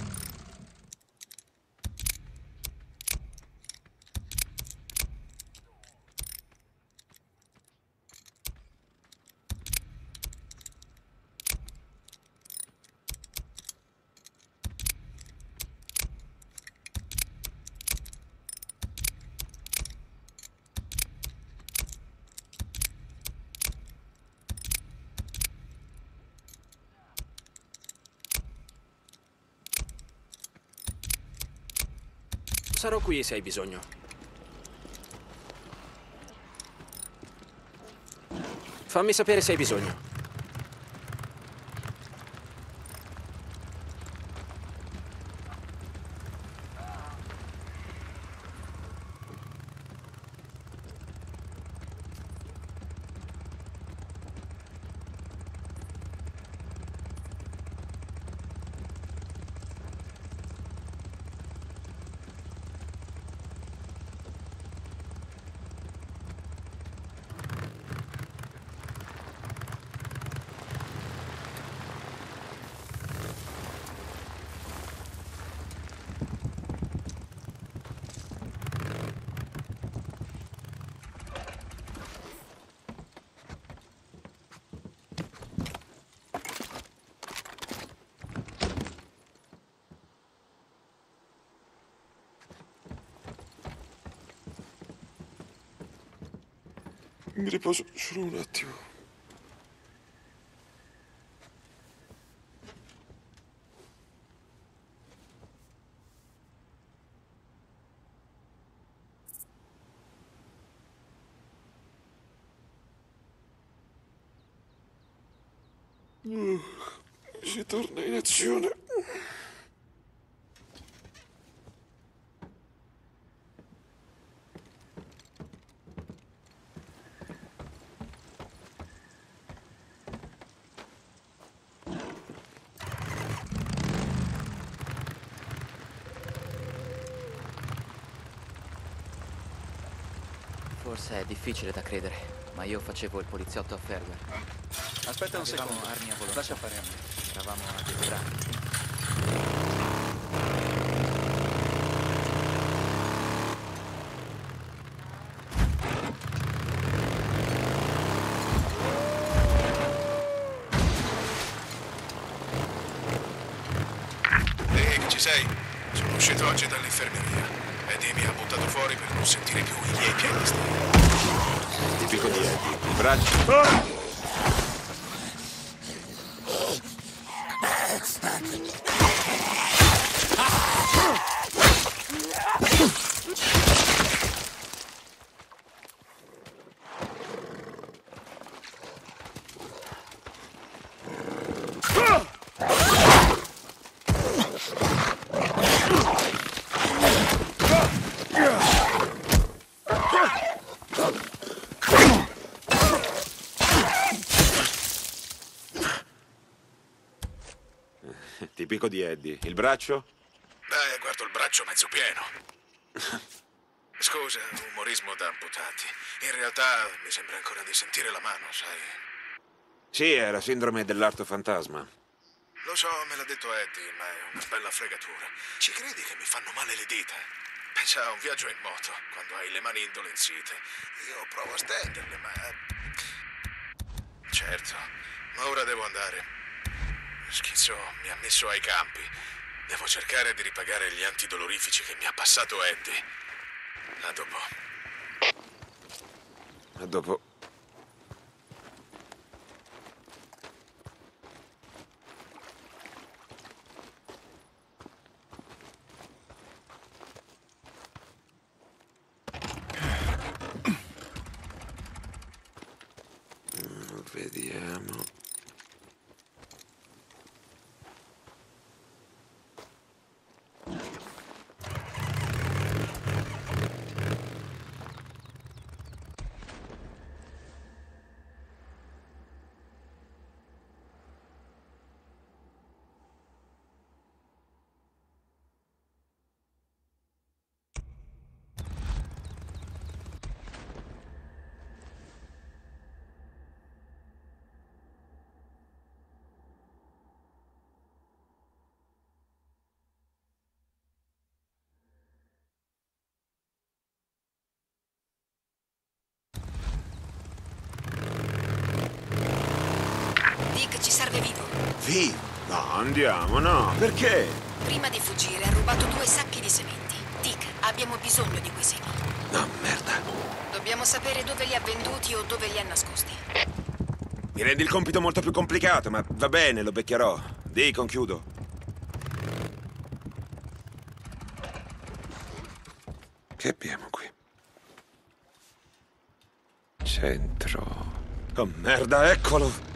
Sarò qui se hai bisogno. Fammi sapere se hai bisogno. mi riposo solo un attimo. Uh, si torna in azione. Forse è difficile da credere, ma io facevo il poliziotto a Fairwell. Aspetta un Avevamo secondo. armi a volontà. Lascia fare a me. Eravamo addestrati. Ehi, ci sei? Sono uscito oggi dall'infermeria. Eddie mi ha buttato fuori per non sentire più i miei piedi stare. Tipico di Eddie. Il braccio. Tipico di Eddie. Il braccio? Beh, guardo il braccio mezzo pieno. Scusa, umorismo da amputati. In realtà mi sembra ancora di sentire la mano, sai? Sì, è la sindrome dell'arto fantasma. Lo so, me l'ha detto Eddie, ma è una bella fregatura. Ci credi che mi fanno male le dita? Pensa a un viaggio in moto, quando hai le mani indolenzite. Io provo a stenderle, ma... Certo, ma ora devo andare. Schizzo mi ha messo ai campi. Devo cercare di ripagare gli antidolorifici che mi ha passato Eddie. A dopo. A dopo. Vediamo. Dick ci serve vivo. Vivo? No, andiamo, no. Perché? Prima di fuggire ha rubato due sacchi di sementi. Dick, abbiamo bisogno di quei semi. No, merda. Dobbiamo sapere dove li ha venduti o dove li ha nascosti. Mi rendi il compito molto più complicato, ma va bene, lo beccherò. Deacon, chiudo. Che abbiamo qui? Centro. Oh, merda, eccolo!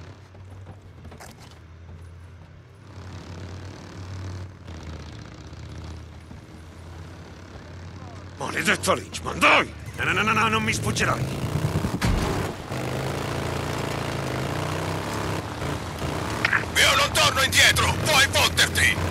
Maledetto Lynchman, dai! No, no, no, no, non mi sfuggirai! Io non torno indietro! Puoi fotterti!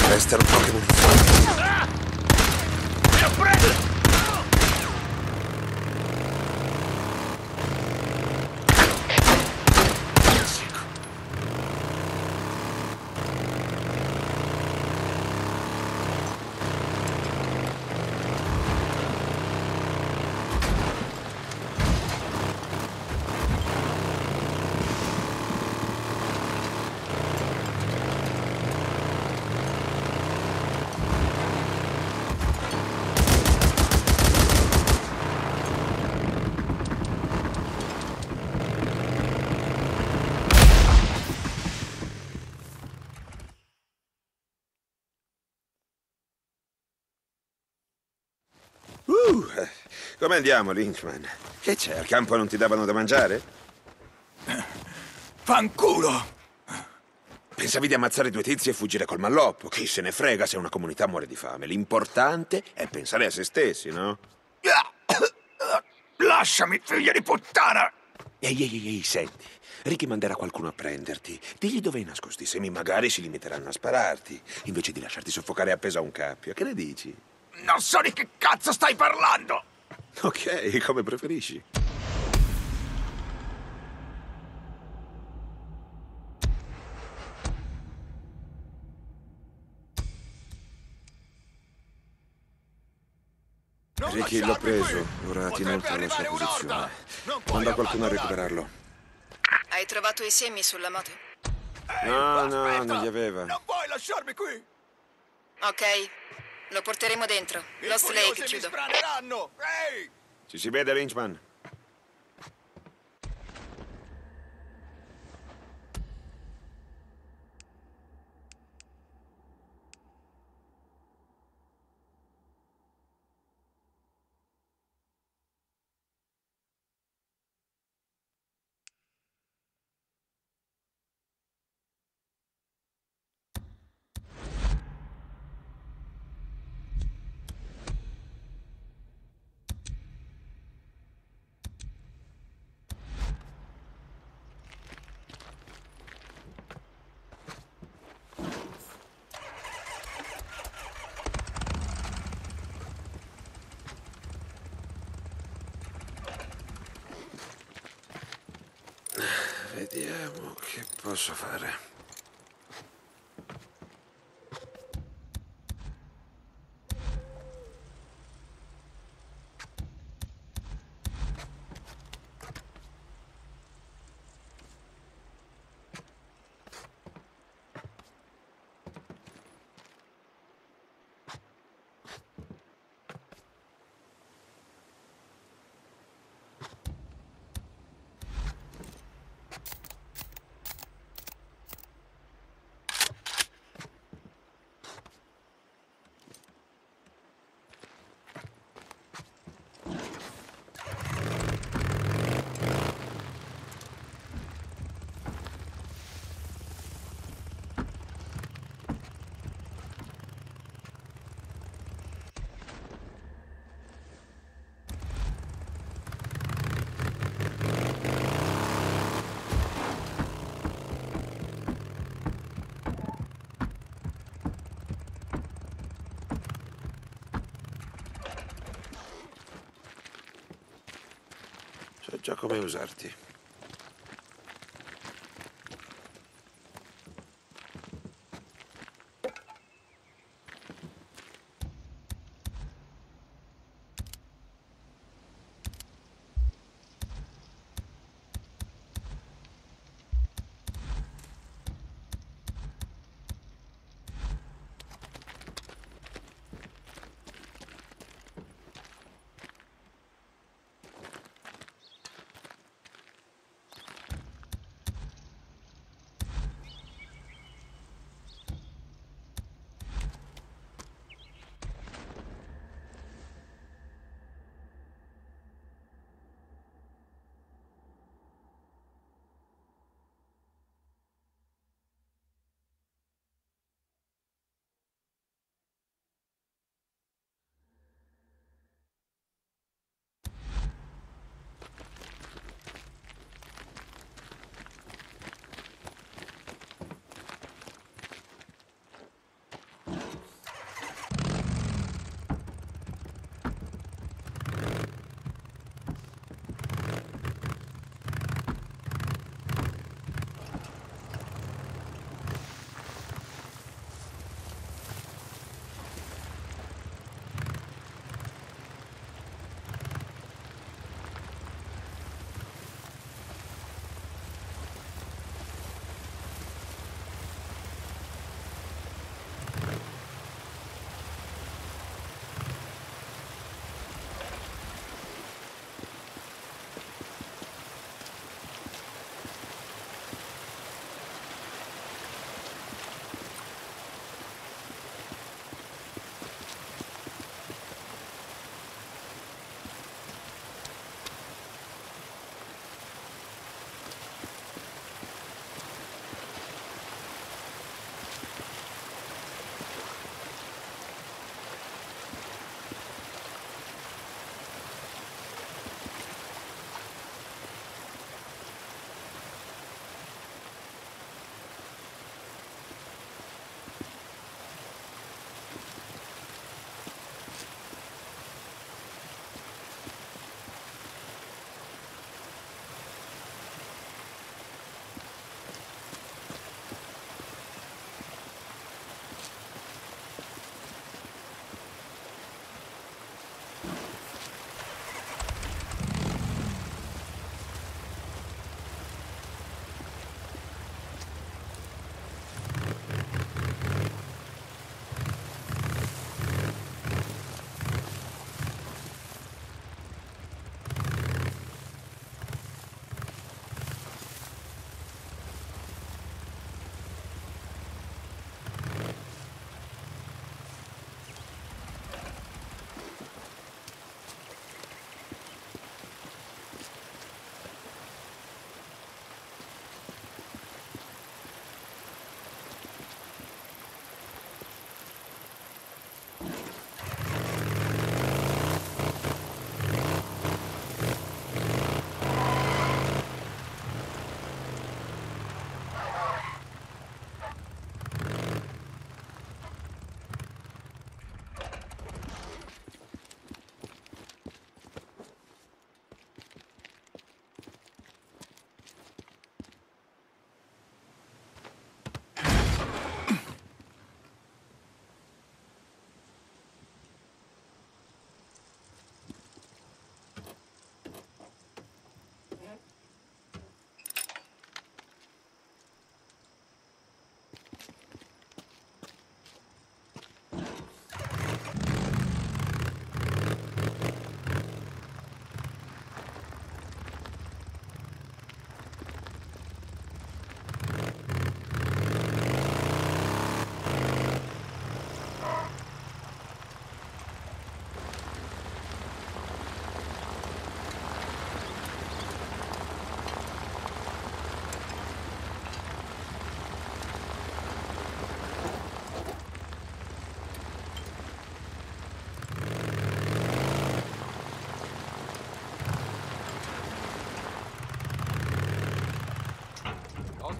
Restano poche munizioni. Mi ho preso! Uh, come andiamo, Lynchman? Che c'è, al campo non ti davano da mangiare? Fanculo! Pensavi di ammazzare due tizi e fuggire col malloppo? Chi se ne frega se una comunità muore di fame? L'importante è pensare a se stessi, no? Lasciami, figlia di puttana! Ehi, ehi, ehi, senti. Ricky manderà qualcuno a prenderti. Digli dove hai nascosti i semi, magari si limiteranno a spararti, invece di lasciarti soffocare appeso a un cappio. Che ne dici? Non so di che cazzo stai parlando! Ok, come preferisci. Ricky l'ho preso, ora ti inoltre la sua posizione. Manda qualcuno a recuperarlo. Hai trovato i semi sulla moto? No, no, non li aveva. Non puoi lasciarmi qui! Ok, lo porteremo dentro. Lost Lake, chiudo. Ehi! Ci si vede, Lynchman? Vediamo che posso fare. So già come usarti.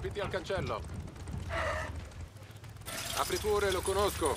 ospiti al cancello. Apri pure, lo conosco.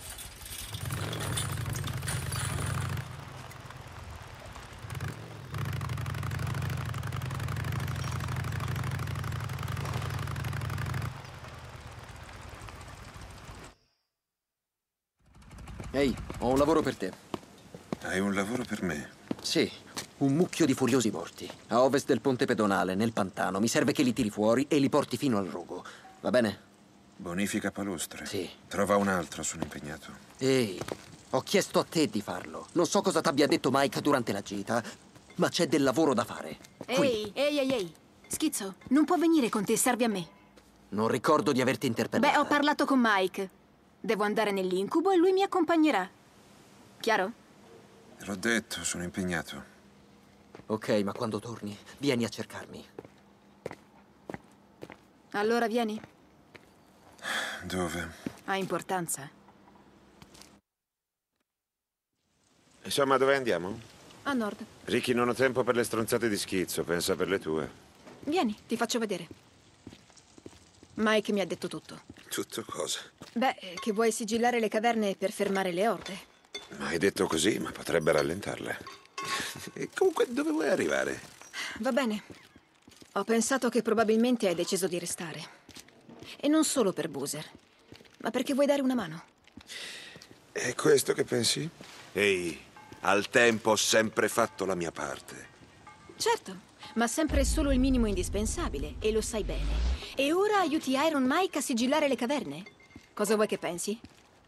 Ehi, ho un lavoro per te. Hai un lavoro per me? Sì, un mucchio di furiosi morti. A ovest del ponte pedonale, nel pantano. Mi serve che li tiri fuori e li porti fino al rogo. Va bene? Bonifica palustre? Sì. Trova un altro, sono impegnato. Ehi, ho chiesto a te di farlo. Non so cosa t'abbia detto Mike durante la gita, ma c'è del lavoro da fare. Ehi, ehi, ehi, ehi. Schizzo, non può venire con te, serve a me. Non ricordo di averti interpellato. Beh, ho parlato con Mike. Devo andare nell'incubo e lui mi accompagnerà. Chiaro? L'ho detto, sono impegnato. Ok, ma quando torni, vieni a cercarmi. Allora vieni. Dove? Ha importanza. Insomma, dove andiamo? A nord. Ricky, non ho tempo per le stronzate di Schizzo, pensa per le tue. Vieni, ti faccio vedere. Mike mi ha detto tutto. Tutto cosa? Beh, che vuoi sigillare le caverne per fermare le orde. Hai detto così, ma potrebbe rallentarle. E comunque, dove vuoi arrivare? Va bene. Ho pensato che probabilmente hai deciso di restare. E non solo per Boozer, ma perché vuoi dare una mano. È questo che pensi? Ehi, al tempo ho sempre fatto la mia parte. Certo, ma sempre solo il minimo indispensabile, e lo sai bene. E ora aiuti Iron Mike a sigillare le caverne? Cosa vuoi che pensi?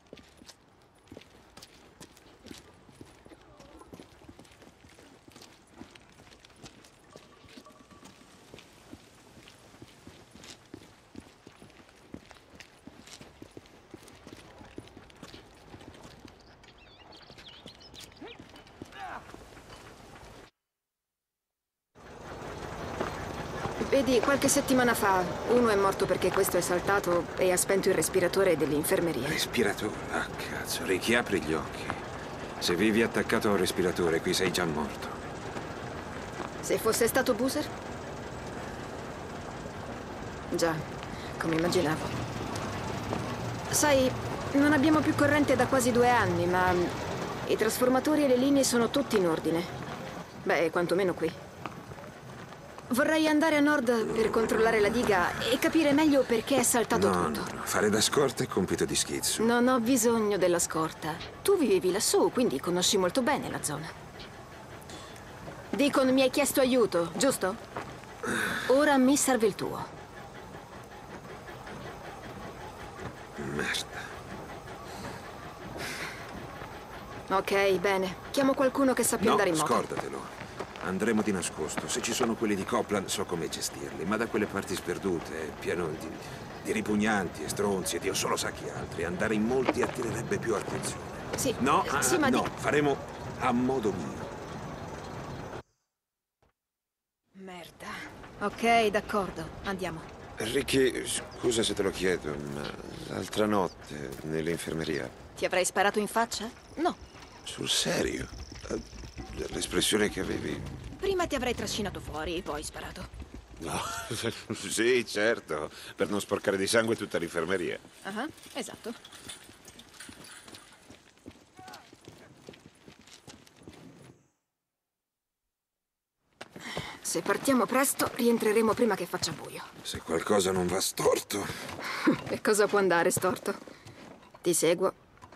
Vedi, qualche settimana fa uno è morto perché questo è saltato e ha spento il respiratore dell'infermeria. Respiratore? Ah, cazzo, Ricky, apri gli occhi. Se vivi attaccato a un respiratore, qui sei già morto. Se fosse stato Boozer? Già, come immaginavo. Sai, non abbiamo più corrente da quasi due anni, ma i trasformatori e le linee sono tutti in ordine. Beh, quantomeno qui. Vorrei andare a nord per controllare la diga e capire meglio perché è saltato no, tutto. No, no, fare da scorta è compito di Schizzo. Non ho bisogno della scorta. Tu vivevi lassù, quindi conosci molto bene la zona. Deacon mi hai chiesto aiuto, giusto? Ora mi serve il tuo. Merda. Ok, bene. Chiamo qualcuno che sappia No, andare in moto. scordatelo. Andremo di nascosto. Se ci sono quelli di Copland so come gestirli, ma da quelle parti sperdute, pieno di, di ripugnanti e stronzi e Dio solo sa chi altri, andare in molti attirerebbe più attenzione. Sì, No, eh, ah, sì, ma no, di... faremo a modo mio. Merda. Ok, d'accordo. Andiamo. Ricky, scusa se te lo chiedo, ma l'altra notte nell'infermeria... Ti avrei sparato in faccia? No. Sul serio? L'espressione che avevi... Prima ti avrei trascinato fuori e poi sparato. No, sì, certo, per non sporcare di sangue tutta l'infermeria. Ah, esatto. Se partiamo presto, rientreremo prima che faccia buio. Se qualcosa non va storto... E cosa può andare storto? Ti seguo.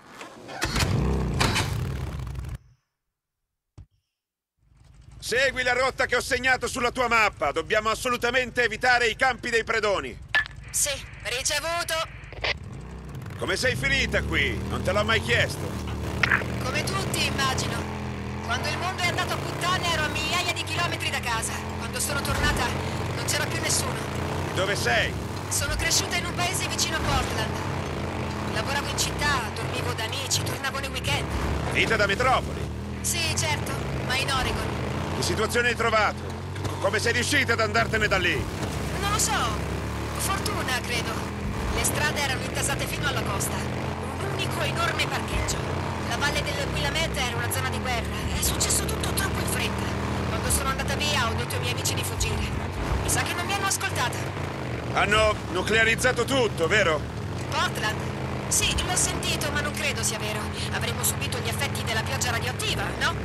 Segui la rotta che ho segnato sulla tua mappa. Dobbiamo assolutamente evitare i campi dei predoni. Sì, ricevuto. Come sei finita qui? Non te l'ho mai chiesto. Come tutti, immagino. Quando il mondo è andato a puttane ero a migliaia di chilometri da casa. Quando sono tornata non c'era più nessuno. Dove sei? Sono cresciuta in un paese vicino a Portland. Lavoravo in città, dormivo da amici, tornavo nei weekend. Vita da metropoli. Sì, certo, ma in Oregon. Che situazione hai trovato? Come sei riuscita ad andartene da lì? Non lo so. Fortuna, credo. Le strade erano intasate fino alla costa. Un unico enorme parcheggio. La valle del Willamette era una zona di guerra. È successo tutto troppo in fretta. Quando sono andata via ho detto ai miei amici di fuggire. Mi sa che non mi hanno ascoltata. Hanno nuclearizzato tutto, vero? Portland? Sì, l'ho sentito, ma non credo sia vero. Avremmo subito gli effetti della pioggia radioattiva, no?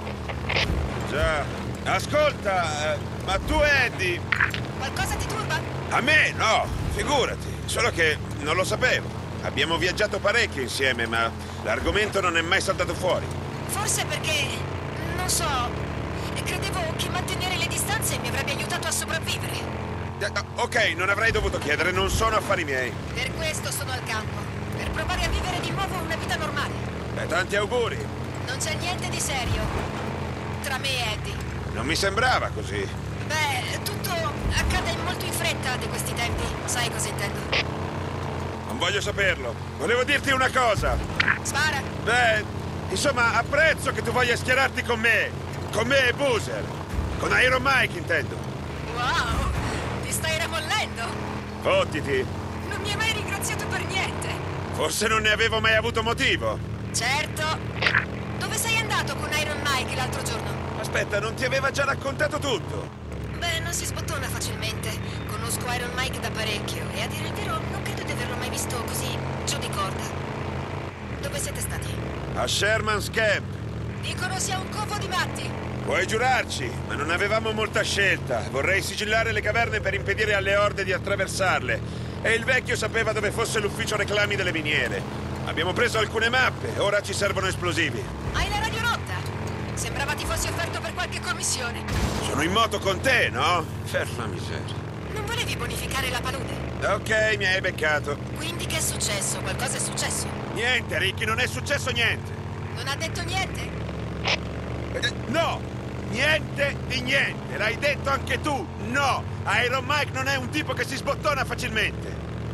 Già. Ascolta, eh, ma tu, Eddie... Qualcosa ti turba? A me, no, figurati. Solo che non lo sapevo. Abbiamo viaggiato parecchio insieme, ma l'argomento non è mai saltato fuori. Forse perché, non so, credevo che mantenere le distanze mi avrebbe aiutato a sopravvivere. Eh, ok, non avrei dovuto chiedere, non sono affari miei. Per questo sono al campo, per provare a vivere di nuovo una vita normale. E tanti auguri. Non c'è niente di serio tra me e Eddie. Non mi sembrava così. Beh, tutto accade molto in fretta di questi tempi, sai cosa intendo? Non voglio saperlo. Volevo dirti una cosa. Spara. Beh, insomma, apprezzo che tu voglia schierarti con me. Con me e Boozer. Con Iron Mike, intendo. Wow, ti stai ramollendo? Fottiti. Non mi hai mai ringraziato per niente. Forse non ne avevo mai avuto motivo. Certo. Dove sei andato con Iron Mike l'altro giorno? Aspetta, non ti aveva già raccontato tutto? Beh, non si sbottona facilmente. Conosco Iron Mike da parecchio e a dire il vero non credo di averlo mai visto così giù di corda. Dove siete stati? A Sherman's Camp. Dicono sia un covo di matti. Puoi giurarci, ma non avevamo molta scelta. Vorrei sigillare le caverne per impedire alle orde di attraversarle. E il vecchio sapeva dove fosse l'ufficio reclami delle miniere. Abbiamo preso alcune mappe, ora ci servono esplosivi. Hai la radio rotta? Sembrava ti fossi offerto per qualche commissione. Sono in moto con te, no? Per la miseria. Non volevi bonificare la palude? Ok, mi hai beccato. Quindi che è successo? Qualcosa è successo? Niente, Ricky, non è successo niente. Non ha detto niente? Eh, no! Niente di niente! L'hai detto anche tu! No! Iron Mike non è un tipo che si sbottona facilmente!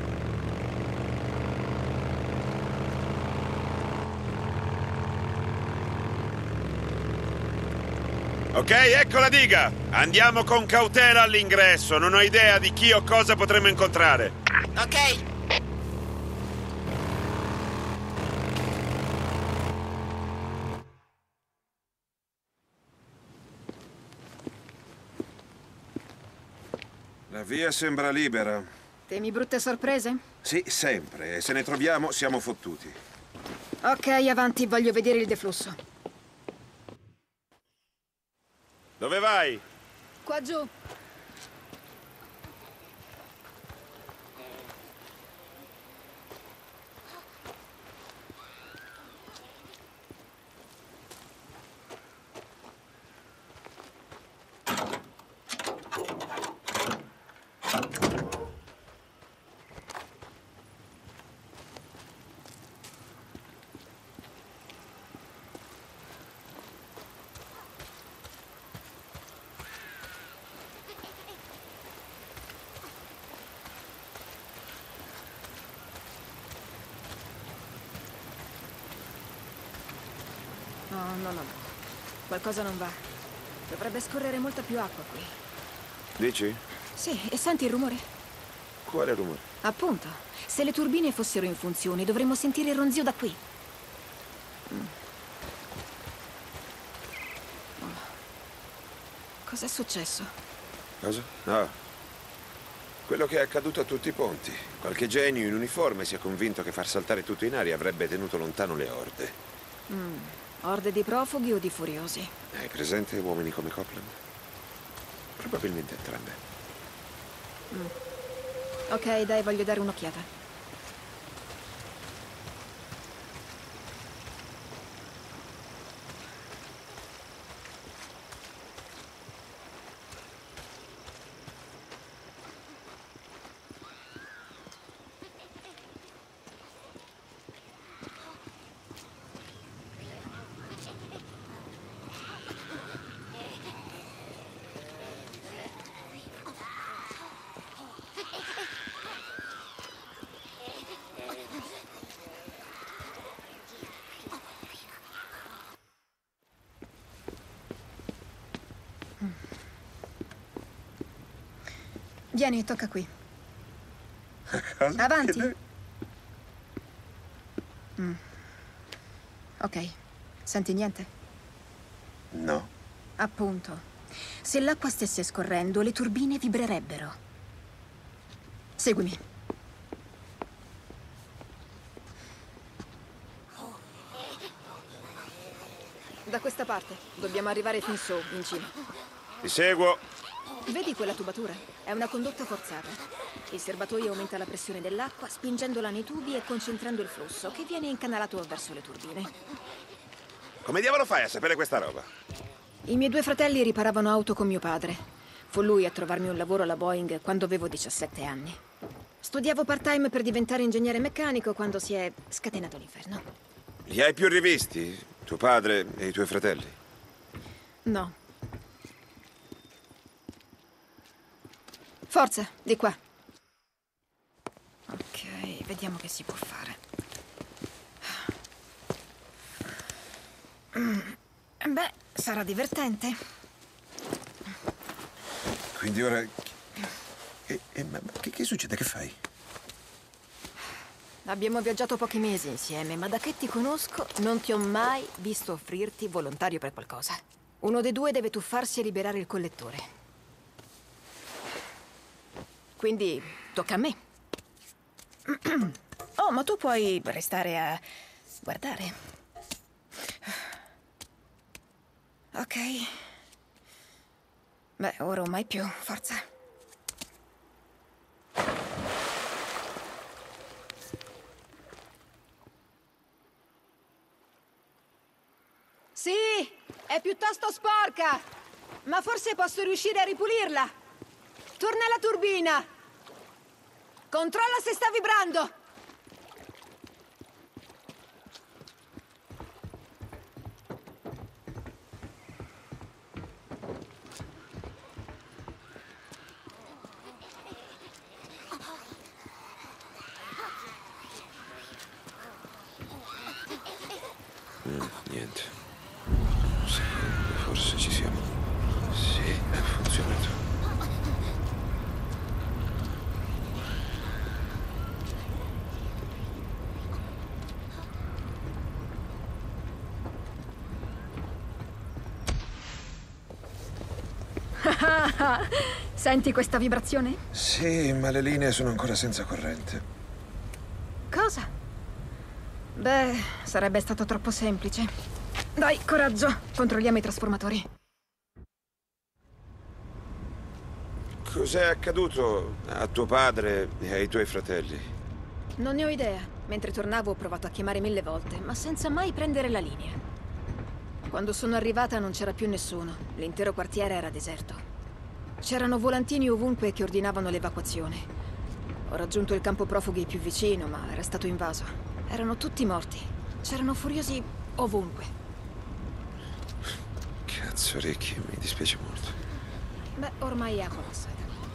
Ok, ecco la diga! Andiamo con cautela all'ingresso, non ho idea di chi o cosa potremo incontrare. Ok. La via sembra libera. Temi brutte sorprese? Sì, sempre. E se ne troviamo, siamo fottuti. Ok, avanti, voglio vedere il deflusso. Dove vai? Qua giù. No, no, no. Qualcosa non va. Dovrebbe scorrere molta più acqua qui. Dici? Sì, e senti il rumore? Quale rumore? Appunto. Se le turbine fossero in funzione, dovremmo sentire il ronzio da qui. Mm. Oh. Cos'è successo? Cosa? No. Quello che è accaduto a tutti i ponti. Qualche genio in uniforme si è convinto che far saltare tutto in aria avrebbe tenuto lontano le orde. Mm. Orde di profughi o di furiosi? Hai presente uomini come Copeland? Probabilmente entrambe. Mm. Ok, dai, voglio dare un'occhiata. Vieni, tocca qui. Cosa? Avanti. Mm. Ok. Senti niente? No. Appunto. Se l'acqua stesse scorrendo, le turbine vibrerebbero. Seguimi. Da questa parte. Dobbiamo arrivare fin su, in cima. Ti seguo. Vedi quella tubatura? È una condotta forzata. Il serbatoio aumenta la pressione dell'acqua spingendola nei tubi e concentrando il flusso, che viene incanalato verso le turbine. Come diavolo fai a sapere questa roba? I miei due fratelli riparavano auto con mio padre. Fu lui a trovarmi un lavoro alla Boeing quando avevo diciassette anni. Studiavo part-time per diventare ingegnere meccanico quando si è scatenato l'inferno. Li hai più rivisti? Tuo padre e i tuoi fratelli? No. Forza, di qua. Ok, vediamo che si può fare. Mm, beh, sarà divertente. Quindi ora... E, e, ma che, che succede? Che fai? Abbiamo viaggiato pochi mesi insieme, ma da che ti conosco non ti ho mai visto offrirti volontario per qualcosa. Uno dei due deve tuffarsi e liberare il collettore. Quindi tocca a me. Oh, ma tu puoi restare a guardare. Ok. Beh, ora o mai più, forza. Sì, è piuttosto sporca, ma forse posso riuscire a ripulirla. Torna alla turbina. Controlla se sta vibrando. Mm, niente. Un secondo, forse ci siamo. Sì, ha funzionato. Senti questa vibrazione? Sì, ma le linee sono ancora senza corrente. Cosa? Beh, sarebbe stato troppo semplice. Dai, coraggio. Controlliamo i trasformatori. Cos'è accaduto a tuo padre e ai tuoi fratelli? Non ne ho idea. Mentre tornavo ho provato a chiamare mille volte, ma senza mai prendere la linea. Quando sono arrivata non c'era più nessuno. L'intero quartiere era deserto. C'erano volantini ovunque che ordinavano l'evacuazione. Ho raggiunto il campo profughi più vicino, ma era stato invaso. Erano tutti morti. C'erano furiosi ovunque. Cazzo, Ricky, mi dispiace molto. Beh, ormai è acqua passata.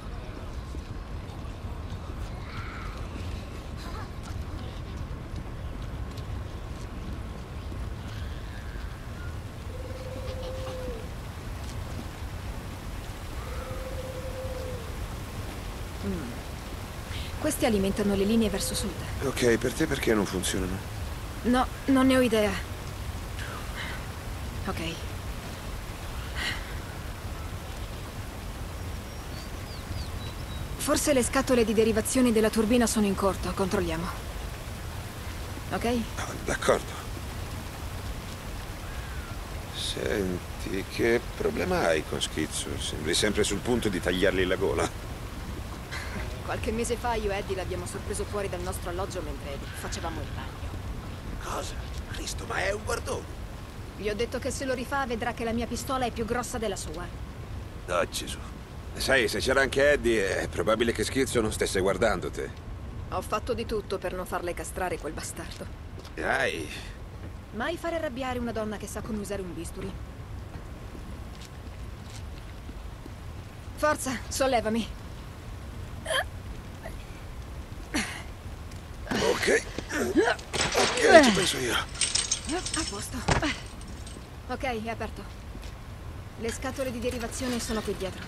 Mm. Questi alimentano le linee verso sud. Ok, per te perché non funzionano? No, non ne ho idea. Ok. Forse le scatole di derivazione della turbina sono in corto. Controlliamo. Ok? Oh, d'accordo. Senti, che problema hai con Schizzo? Sembri sempre sul punto di tagliargli la gola. Qualche mese fa io e Eddie l'abbiamo sorpreso fuori dal nostro alloggio mentre facevamo il bagno. Cosa? Cristo, ma è un guardone. Gli ho detto che se lo rifà vedrà che la mia pistola è più grossa della sua. Oh, Gesù. Sai, se c'era anche Eddie, è probabile che Schizzo non stesse guardando te. Ho fatto di tutto per non farle castrare quel bastardo. Dai. Mai fare arrabbiare una donna che sa come usare un bisturi. Forza, sollevami. Ok. Ok, ci penso io. A posto. Ok, è aperto. Le scatole di derivazione sono qui dietro.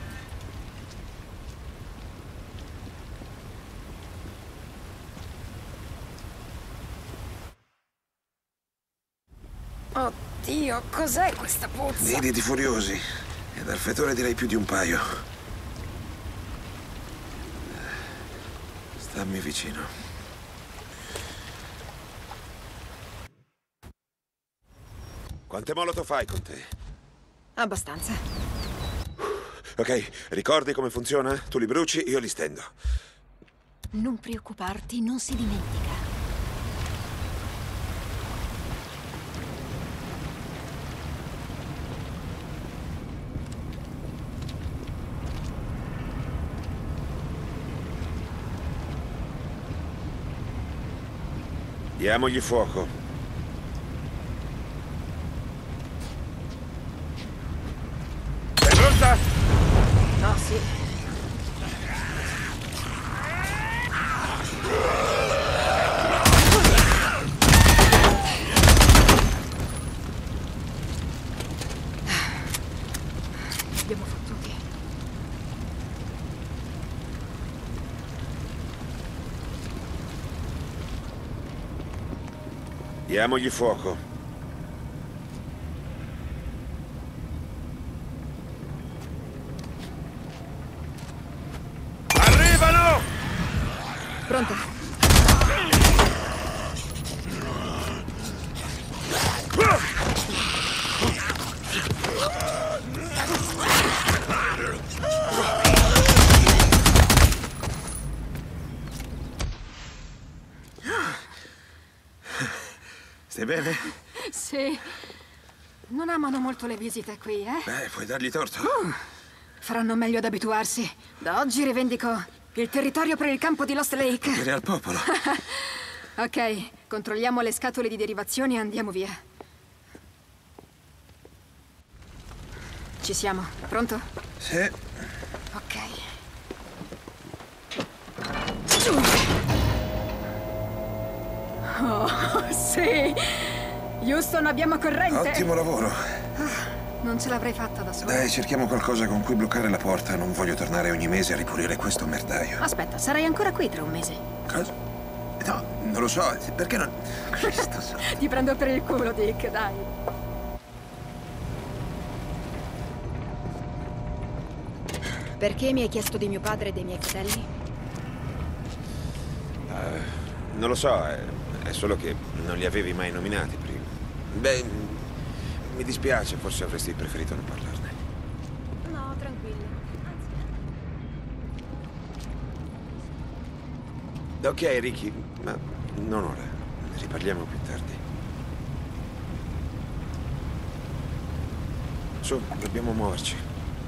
Oddio, cos'è questa puzza? Nidi di furiosi. E dal fetore direi più di un paio. Stammi vicino. Quante molotov hai con te? Abbastanza. Ok, ricordi come funziona? Tu li bruci, io li stendo. Non preoccuparti, non si dimentica. Diamogli fuoco. Sei pronta? No, sì. Abbiamo fottuti. Diamogli fuoco. Arrivano! Pronta? Stai bene? Sì. Non amano molto le visite qui, eh? Beh, puoi dargli torto. Uh, faranno meglio ad abituarsi. Da oggi rivendico il territorio per il campo di Lost Lake. Dire al popolo. Ok, controlliamo le scatole di derivazione e andiamo via. Ci siamo. Pronto? Sì. Ok. Oh, sì! Houston, abbiamo corrente! Ottimo lavoro. Ah, non ce l'avrei fatta da sola. Dai, cerchiamo qualcosa con cui bloccare la porta. Non voglio tornare ogni mese a ripulire questo merdaio. Aspetta, sarai ancora qui tra un mese. Cosa? No, non lo so. Perché non... Cristo santo. Ti prendo per il culo, Dick, dai. Perché mi hai chiesto di mio padre e dei miei fratelli? Uh, non lo so, è, è solo che non li avevi mai nominati prima. Beh, mi dispiace, forse avresti preferito non parlarne. No, tranquillo. Anzi. Ok, Ricky, ma non ora. Ne riparliamo più tardi. Su, dobbiamo muoverci.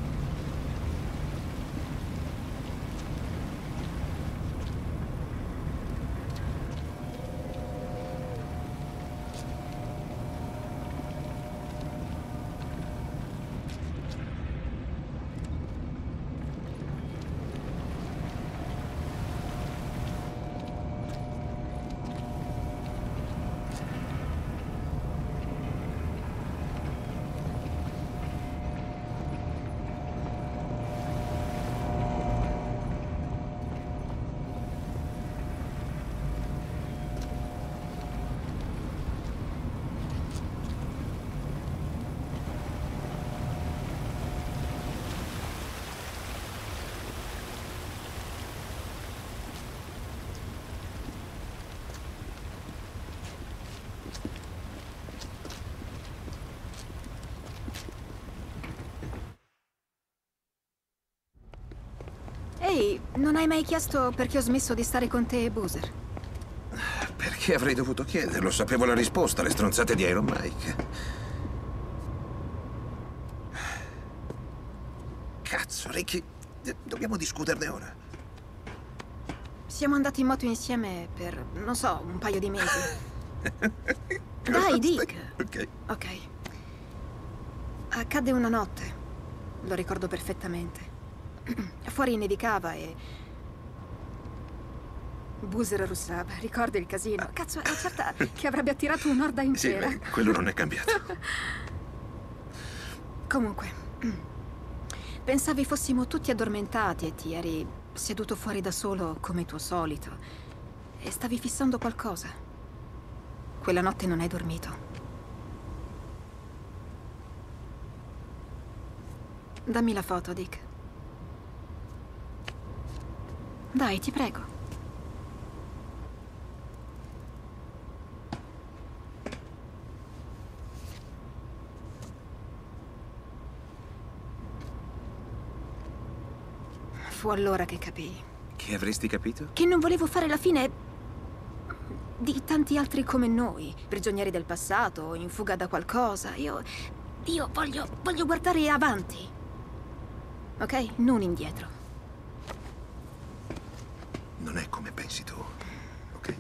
Ehi, non hai mai chiesto perché ho smesso di stare con te e Boozer? Perché avrei dovuto chiederlo? Sapevo la risposta, le stronzate di Iron Mike. Cazzo, Ricky, dobbiamo discuterne ora. Siamo andati in moto insieme per, non so, un paio di mesi. Dai, Dick. Ok. Ok. Accadde una notte. Lo ricordo perfettamente. Fuori nevicava e... Boozer russava. Ricordo il casino. Cazzo, ero certa che avrebbe attirato un'orda intera. Sì, beh, quello non è cambiato. Comunque, pensavi fossimo tutti addormentati e ti eri seduto fuori da solo come tuo solito e stavi fissando qualcosa. Quella notte non hai dormito. Dammi la foto, Dick. Dai, ti prego. fu allora che capii Che avresti capito? che non volevo fare la fine di tanti altri come noi, prigionieri del passato, in fuga da qualcosa. Io... io voglio... voglio guardare avanti. Ok? Non indietro. Non è come pensi tu, ok?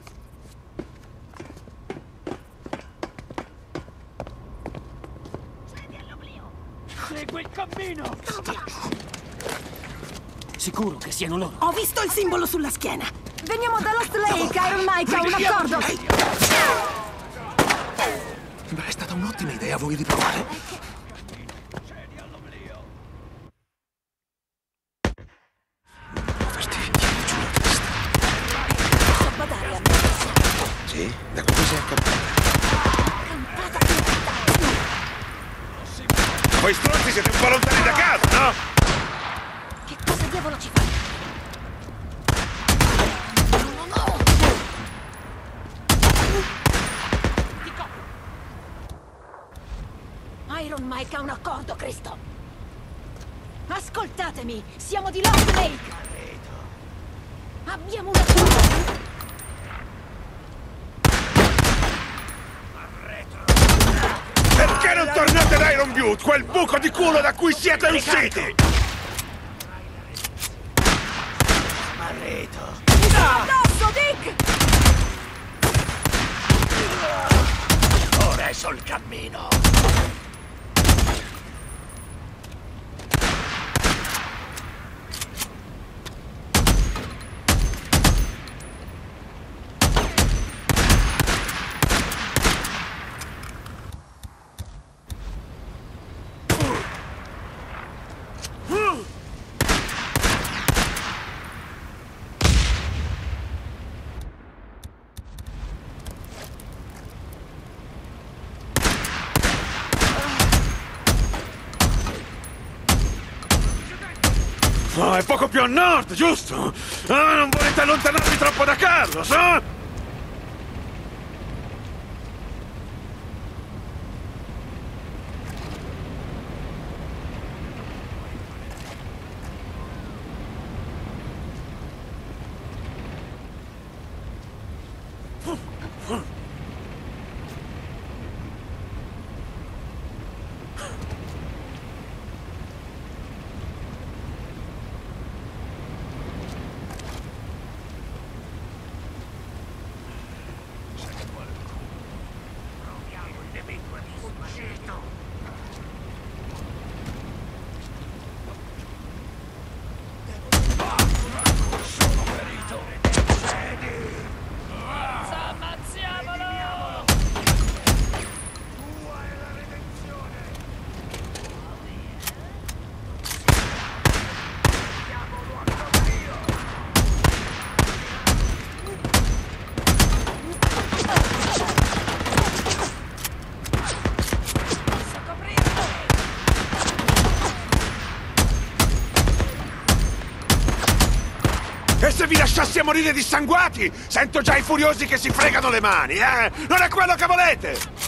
Segui il cammino! Sicuro che siano loro. Ho visto il simbolo sulla schiena. Veniamo da Lost Lake, Iron Mike ha un accordo. Beh, è stata un'ottima idea, vuoi riprovare? Posso badare a me? Sì? Da come sei accampata? Voi stronzi siete un po' lontani da casa, no? Che cosa diavolo ci fai? Iron Mike ha un accordo, Cristo! Ascoltatemi! Siamo di Lost Lake! Abbiamo un accordo! Perché non tornate da Iron Butte, quel buco di culo da cui siete usciti? Smarrito! Addosso, Dick! Ora è sul cammino! Oh, è poco più a nord, giusto? Ah, non volete allontanarvi troppo da Carlos, eh? E se vi lasciassi a morire dissanguati? Sento già i furiosi che si fregano le mani, eh? Non è quello che volete!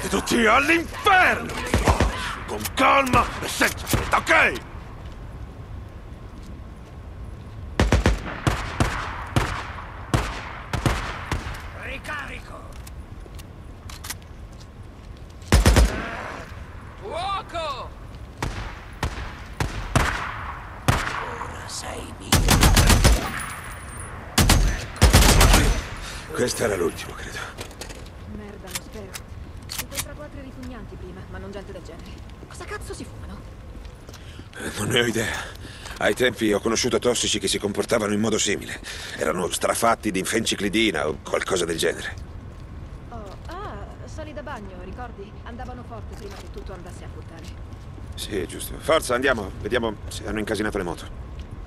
Andate tutti all'inferno! Con calma e senza fretta, ok? Ricarico! Fuoco! Ora sei mio. Questo era l'ultimo, credo. Merda, lo spero. Ho incontrato altri ripugnanti prima, ma non gente del genere. Cosa cazzo si fumano? Eh, Non ne ho idea. Ai tempi ho conosciuto tossici che si comportavano in modo simile. Erano strafatti di fenciclidina o qualcosa del genere. Oh, ah, sali da bagno, ricordi? Andavano forte prima che tutto andasse a puttane. Sì, giusto. Forza, andiamo. Vediamo se hanno incasinato le moto.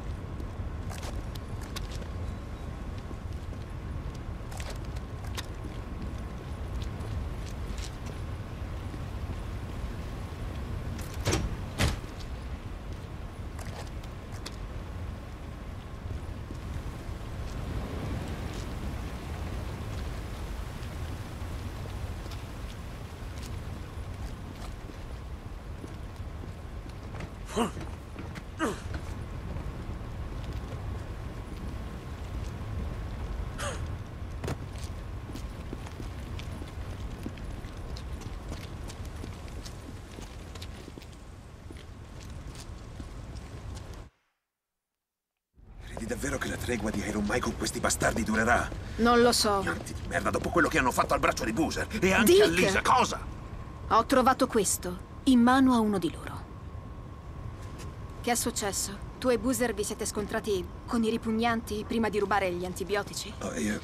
Credi davvero che la tregua di Iron Mike con questi bastardi durerà? Non lo so. Pianti di merda dopo quello che hanno fatto al braccio di Boozer. E anche Dick! a Lisa, cosa? Ho trovato questo in mano a uno di loro. Che è successo? Tu e Boozer vi siete scontrati con i ripugnanti prima di rubare gli antibiotici? Oh, io...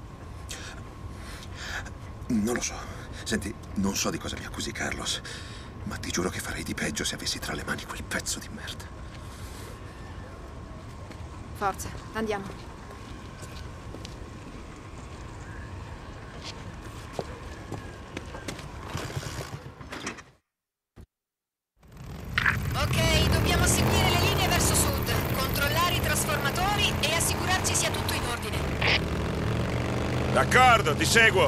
Non lo so. Senti, non so di cosa mi accusi Carlos, ma ti giuro che farei di peggio se avessi tra le mani quel pezzo di merda. Forza, andiamo. Ok, dobbiamo seguire le linee verso sud, controllare i trasformatori e assicurarci sia tutto in ordine. D'accordo, ti seguo.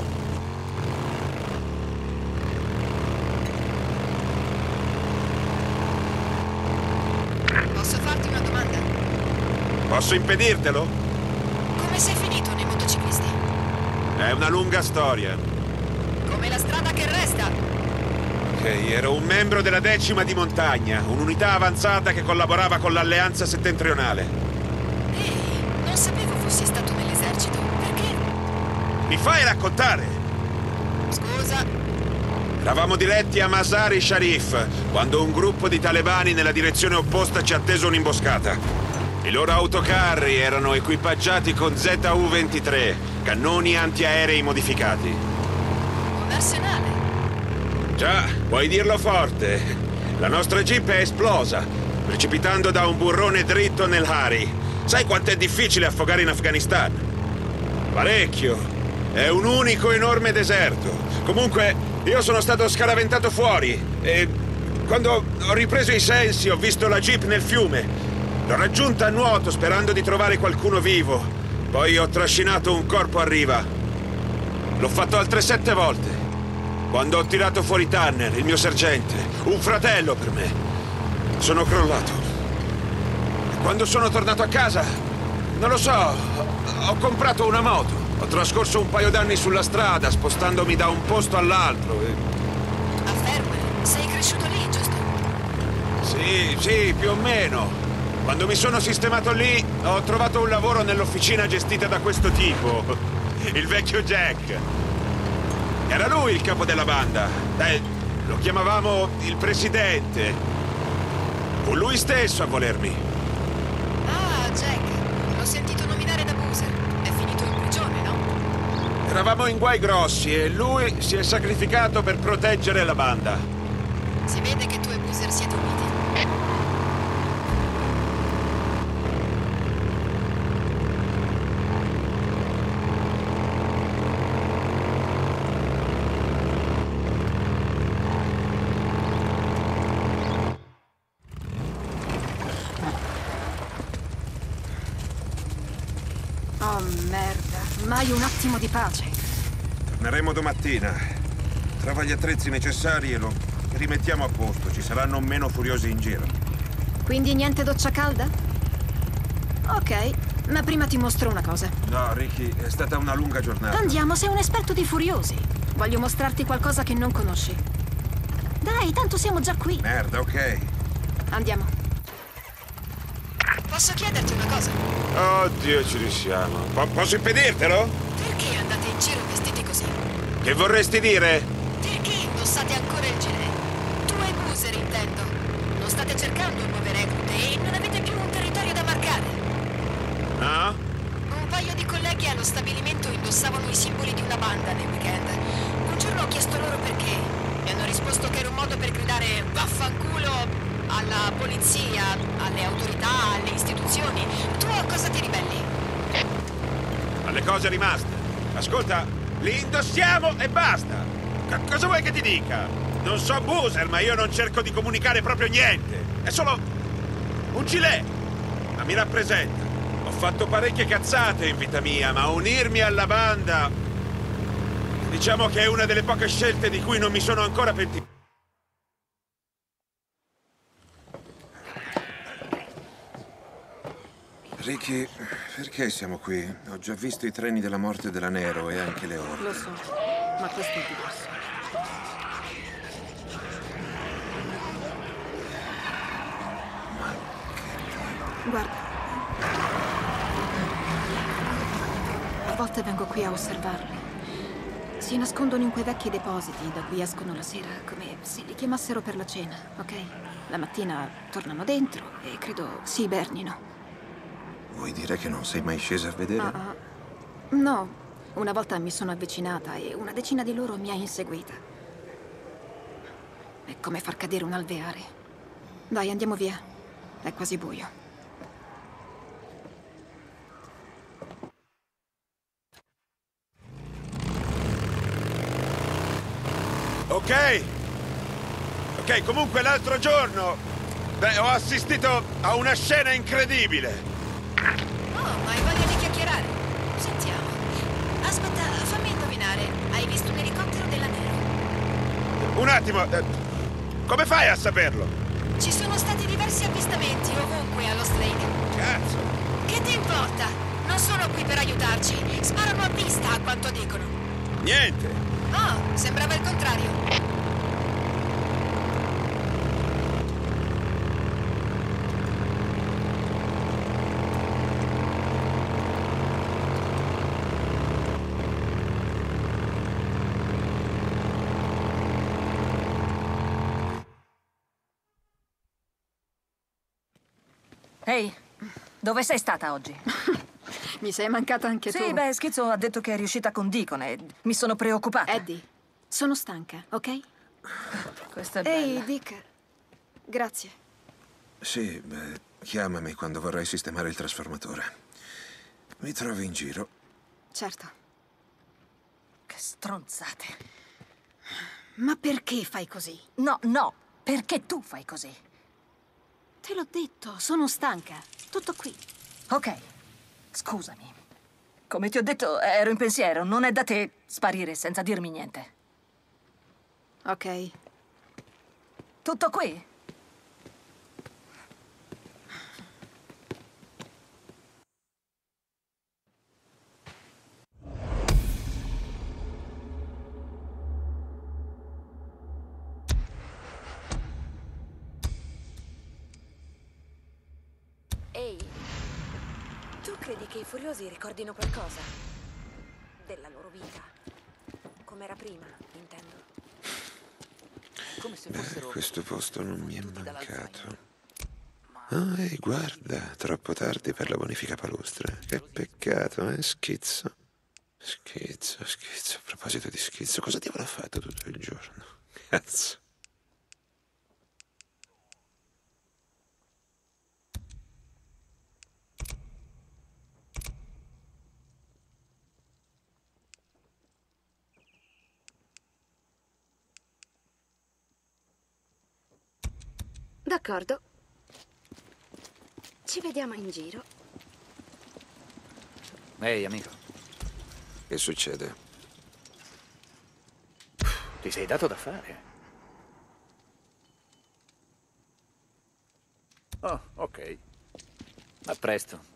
Posso farti una domanda? Posso impedirtelo? Come sei finito nei motociclisti? È una lunga storia. Come la strada che resta? Ok, ero un membro della decima di montagna, un'unità avanzata che collaborava con l'Alleanza Settentrionale. Ehi, non sapevo fossi stato nell'esercito. Perché? Mi fai raccontare? Scusa. Eravamo diretti a Mazar-i Sharif, quando un gruppo di talebani nella direzione opposta ci ha teso un'imboscata. I loro autocarri erano equipaggiati con Z U ventitré, cannoni antiaerei modificati. Un arsenale. Già, puoi dirlo forte. La nostra jeep è esplosa, precipitando da un burrone dritto nel Hari. Sai quanto è difficile affogare in Afghanistan? Parecchio. È un unico enorme deserto. Comunque, io sono stato scaraventato fuori e quando ho ripreso i sensi ho visto la jeep nel fiume. L'ho raggiunta a nuoto sperando di trovare qualcuno vivo. Poi ho trascinato un corpo a riva. L'ho fatto altre sette volte. Quando ho tirato fuori Tanner, il mio sergente, un fratello per me, sono crollato. Quando sono tornato a casa, non lo so, ho comprato una moto. Ho trascorso un paio d'anni sulla strada, spostandomi da un posto all'altro. E... A Fairwell? Sei cresciuto lì, giusto? Sì, sì, più o meno. Quando mi sono sistemato lì, ho trovato un lavoro nell'officina gestita da questo tipo, il vecchio Jack. Era lui il capo della banda. Dai, lo chiamavamo il presidente. Fu lui stesso a volermi. Ah, Jack. L'ho sentito nominare da Boozer. È finito in prigione, no? Eravamo in guai grossi e lui si è sacrificato per proteggere la banda. Si vede che tu e Boozer siete uniti. Oh, merda. Mai un attimo di pace. Torneremo domattina. Trova gli attrezzi necessari e lo rimettiamo a posto. Ci saranno meno furiosi in giro. Quindi niente doccia calda? Ok, ma prima ti mostro una cosa. No, Ricky, è stata una lunga giornata. Andiamo, sei un esperto di furiosi. Voglio mostrarti qualcosa che non conosci. Dai, tanto siamo già qui. Merda, ok. Andiamo. Posso chiederti una cosa? Oddio, ci riusciamo. Po- posso impedirtelo? Perché andate in giro vestiti così? Che vorresti dire? Perché indossate ancora il gilet? Tu e Boozer, intendo. Non state cercando nuove reclute e non avete più un territorio da marcare. No? Un paio di colleghi allo stabilimento indossavano i simboli di una banda nel weekend. Un giorno ho chiesto loro perché. Mi hanno risposto che era un modo per gridare vaffanculo alla polizia, alle autorità, alle istituzioni. Tu a cosa ti ribelli? Alle cose rimaste. Ascolta, li indossiamo e basta. C- cosa vuoi che ti dica? Non so Boozer, ma io non cerco di comunicare proprio niente. È solo un gilet. Ma mi rappresenta. Ho fatto parecchie cazzate in vita mia, ma unirmi alla banda, diciamo che è una delle poche scelte di cui non mi sono ancora pentito. Ricky, perché siamo qui? Ho già visto i treni della morte della Nero e anche le orde. Lo so, ma questo è diverso. Guarda. A volte vengo qui a osservarli. Si nascondono in quei vecchi depositi da cui escono la sera, come se li chiamassero per la cena, ok? La mattina tornano dentro e credo si ibernino. Vuoi dire che non sei mai scesa a vedere? Ah, no, una volta mi sono avvicinata e una decina di loro mi ha inseguita. È come far cadere un alveare. Dai, andiamo via. È quasi buio. Ok. Ok, comunque l'altro giorno, beh, ho assistito a una scena incredibile. Oh, ma hai voglia di chiacchierare? Sentiamo. Aspetta, fammi indovinare. Hai visto un elicottero della Nero? Un attimo, eh, come fai a saperlo? Ci sono stati diversi avvistamenti ovunque allo Lake. Cazzo! Che ti importa? Non sono qui per aiutarci. Sparano a vista, a quanto dicono. Niente. Oh, sembrava il contrario. Ehi, dove sei stata oggi? Mi sei mancata anche sì, tu. Sì, beh, Schizzo ha detto che è riuscita con Deacon e mi sono preoccupata. Eddie, sono stanca, ok? Questa è bella. Ehi, Dick. Grazie. Sì, beh, chiamami quando vorrai sistemare il trasformatore. Mi trovi in giro. Certo. Che stronzate. Ma perché fai così? No, no, perché tu fai così? Te l'ho detto, sono stanca. Tutto qui. Ok, scusami. Come ti ho detto, ero in pensiero. Non è da te sparire senza dirmi niente. Ok. Tutto qui? Ehi, tu credi che i furiosi ricordino qualcosa? Della loro vita? Come era prima, intendo. Come se Beh, fossero... questo posto non mi è mancato. Ah, ehi, guarda, troppo tardi per la bonifica palustre. Che peccato, eh, Schizzo. Schizzo, Schizzo. A proposito di Schizzo, cosa ti avrà fatto tutto il giorno? Cazzo. D'accordo. Ci vediamo in giro. Ehi, amico. Che succede? Ti Ti sei dato da fare. Oh, ok. A presto.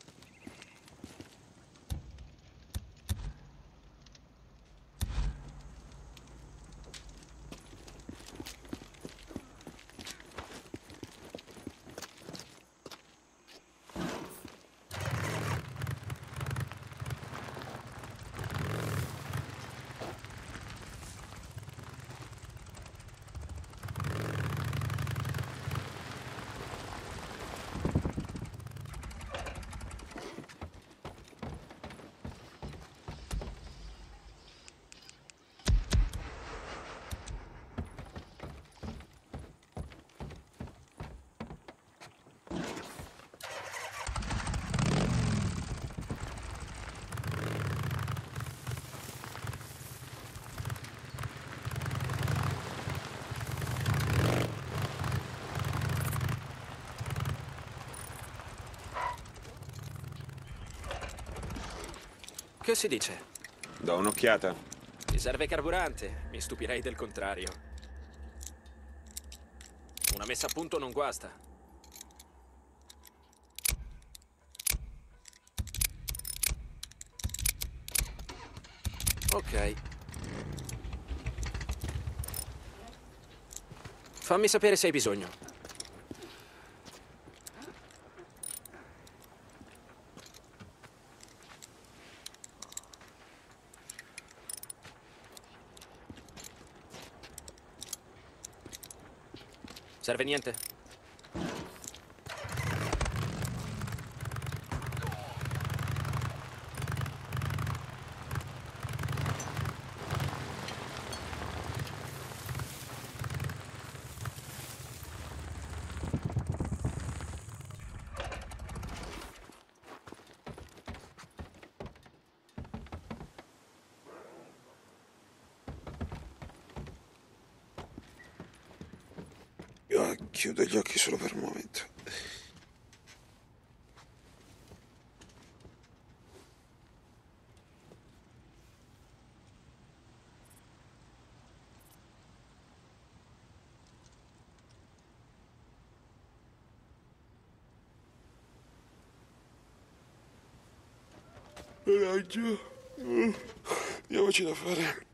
Che si dice? Do un'occhiata. Ti serve carburante? Mi stupirei del contrario. Una messa a punto non guasta. Ok. Fammi sapere se hai bisogno. Serve niente? Io chiudo gli occhi solo per un momento. Coraggio. Diamoci da fare.